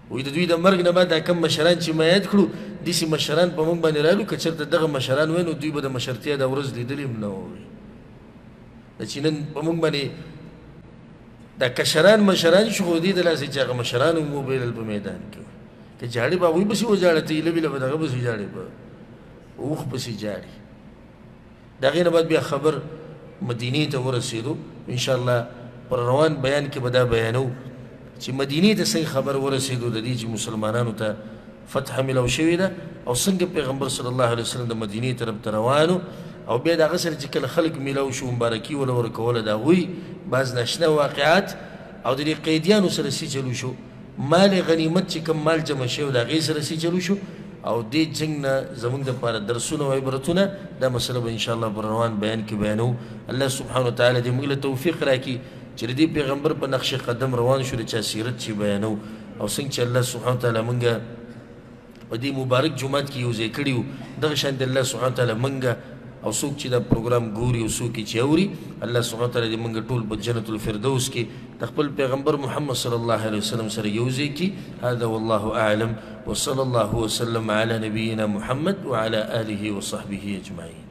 وایي د دوی د مرګ نه بعد دا کم مشران چې ما یاد کړو داسې مشران په موږ باندې رالو که چېرته دغه مشران وای نو دوی به د مشرتیا دا ورځ لیدلې هم نه وي دا چې نن په موږ باندې دا کشران مشران شو خو دې د لاسې چې هغه مشران هم وبیلل په میدان کې که جاړې به هغوی پسې وجاړه تیله بیله به دغه پسې جاړې به اوښ پسې جاړې د هغې نه بعد بیا خبر مدینې ته ورسېدو انشاءالله پر روان بیان کې به دا بیانو چې مدینې ته څنګه خبر ورسېدو د دې چې مسلمانانو ته فتح ملو شوې ده او څنګه پیغمبر صلی الله علیه وسلم د مدینې طرف ته روانو او بیا د هغه سره چې کله خلک میلاو شو مبارکي وله ورکوله د هغوی بعض ناشنا واقعات او د دې قیدیانو سره څه چلو شو مال غنیمت چې کوم مال جمع شوی د هغې سره څه چلو شو او دې جنګ نه زموږ دپاره درسونه او عبرتونه دا مسله به انشاءالله پر روان بیان کې بیانو الله سبحانه وتعالی دې موږ له توفیق راکړي چې د دې پیغمبر په نقش قدم روان شو د چا سیرت چې بیانو او څنګه چې الله سبحانه وتعالی موږ په دې مبارک جومات کې یو ځای کړي وو دغه شان د الله سبحانه وتعالی موږ او څوک چې دا پروګرام ګوري او څوک چې اوري الله سبحانه وتعالی دې موږ ټول په جنت الفردوس کې د خپل پیغمبر محمد صلی الله علیه وسلم سره یو ځای کړي هذا والله اعلم وصلى الله وسلم على نبينا محمد وعلى آله وصحبه أجمعين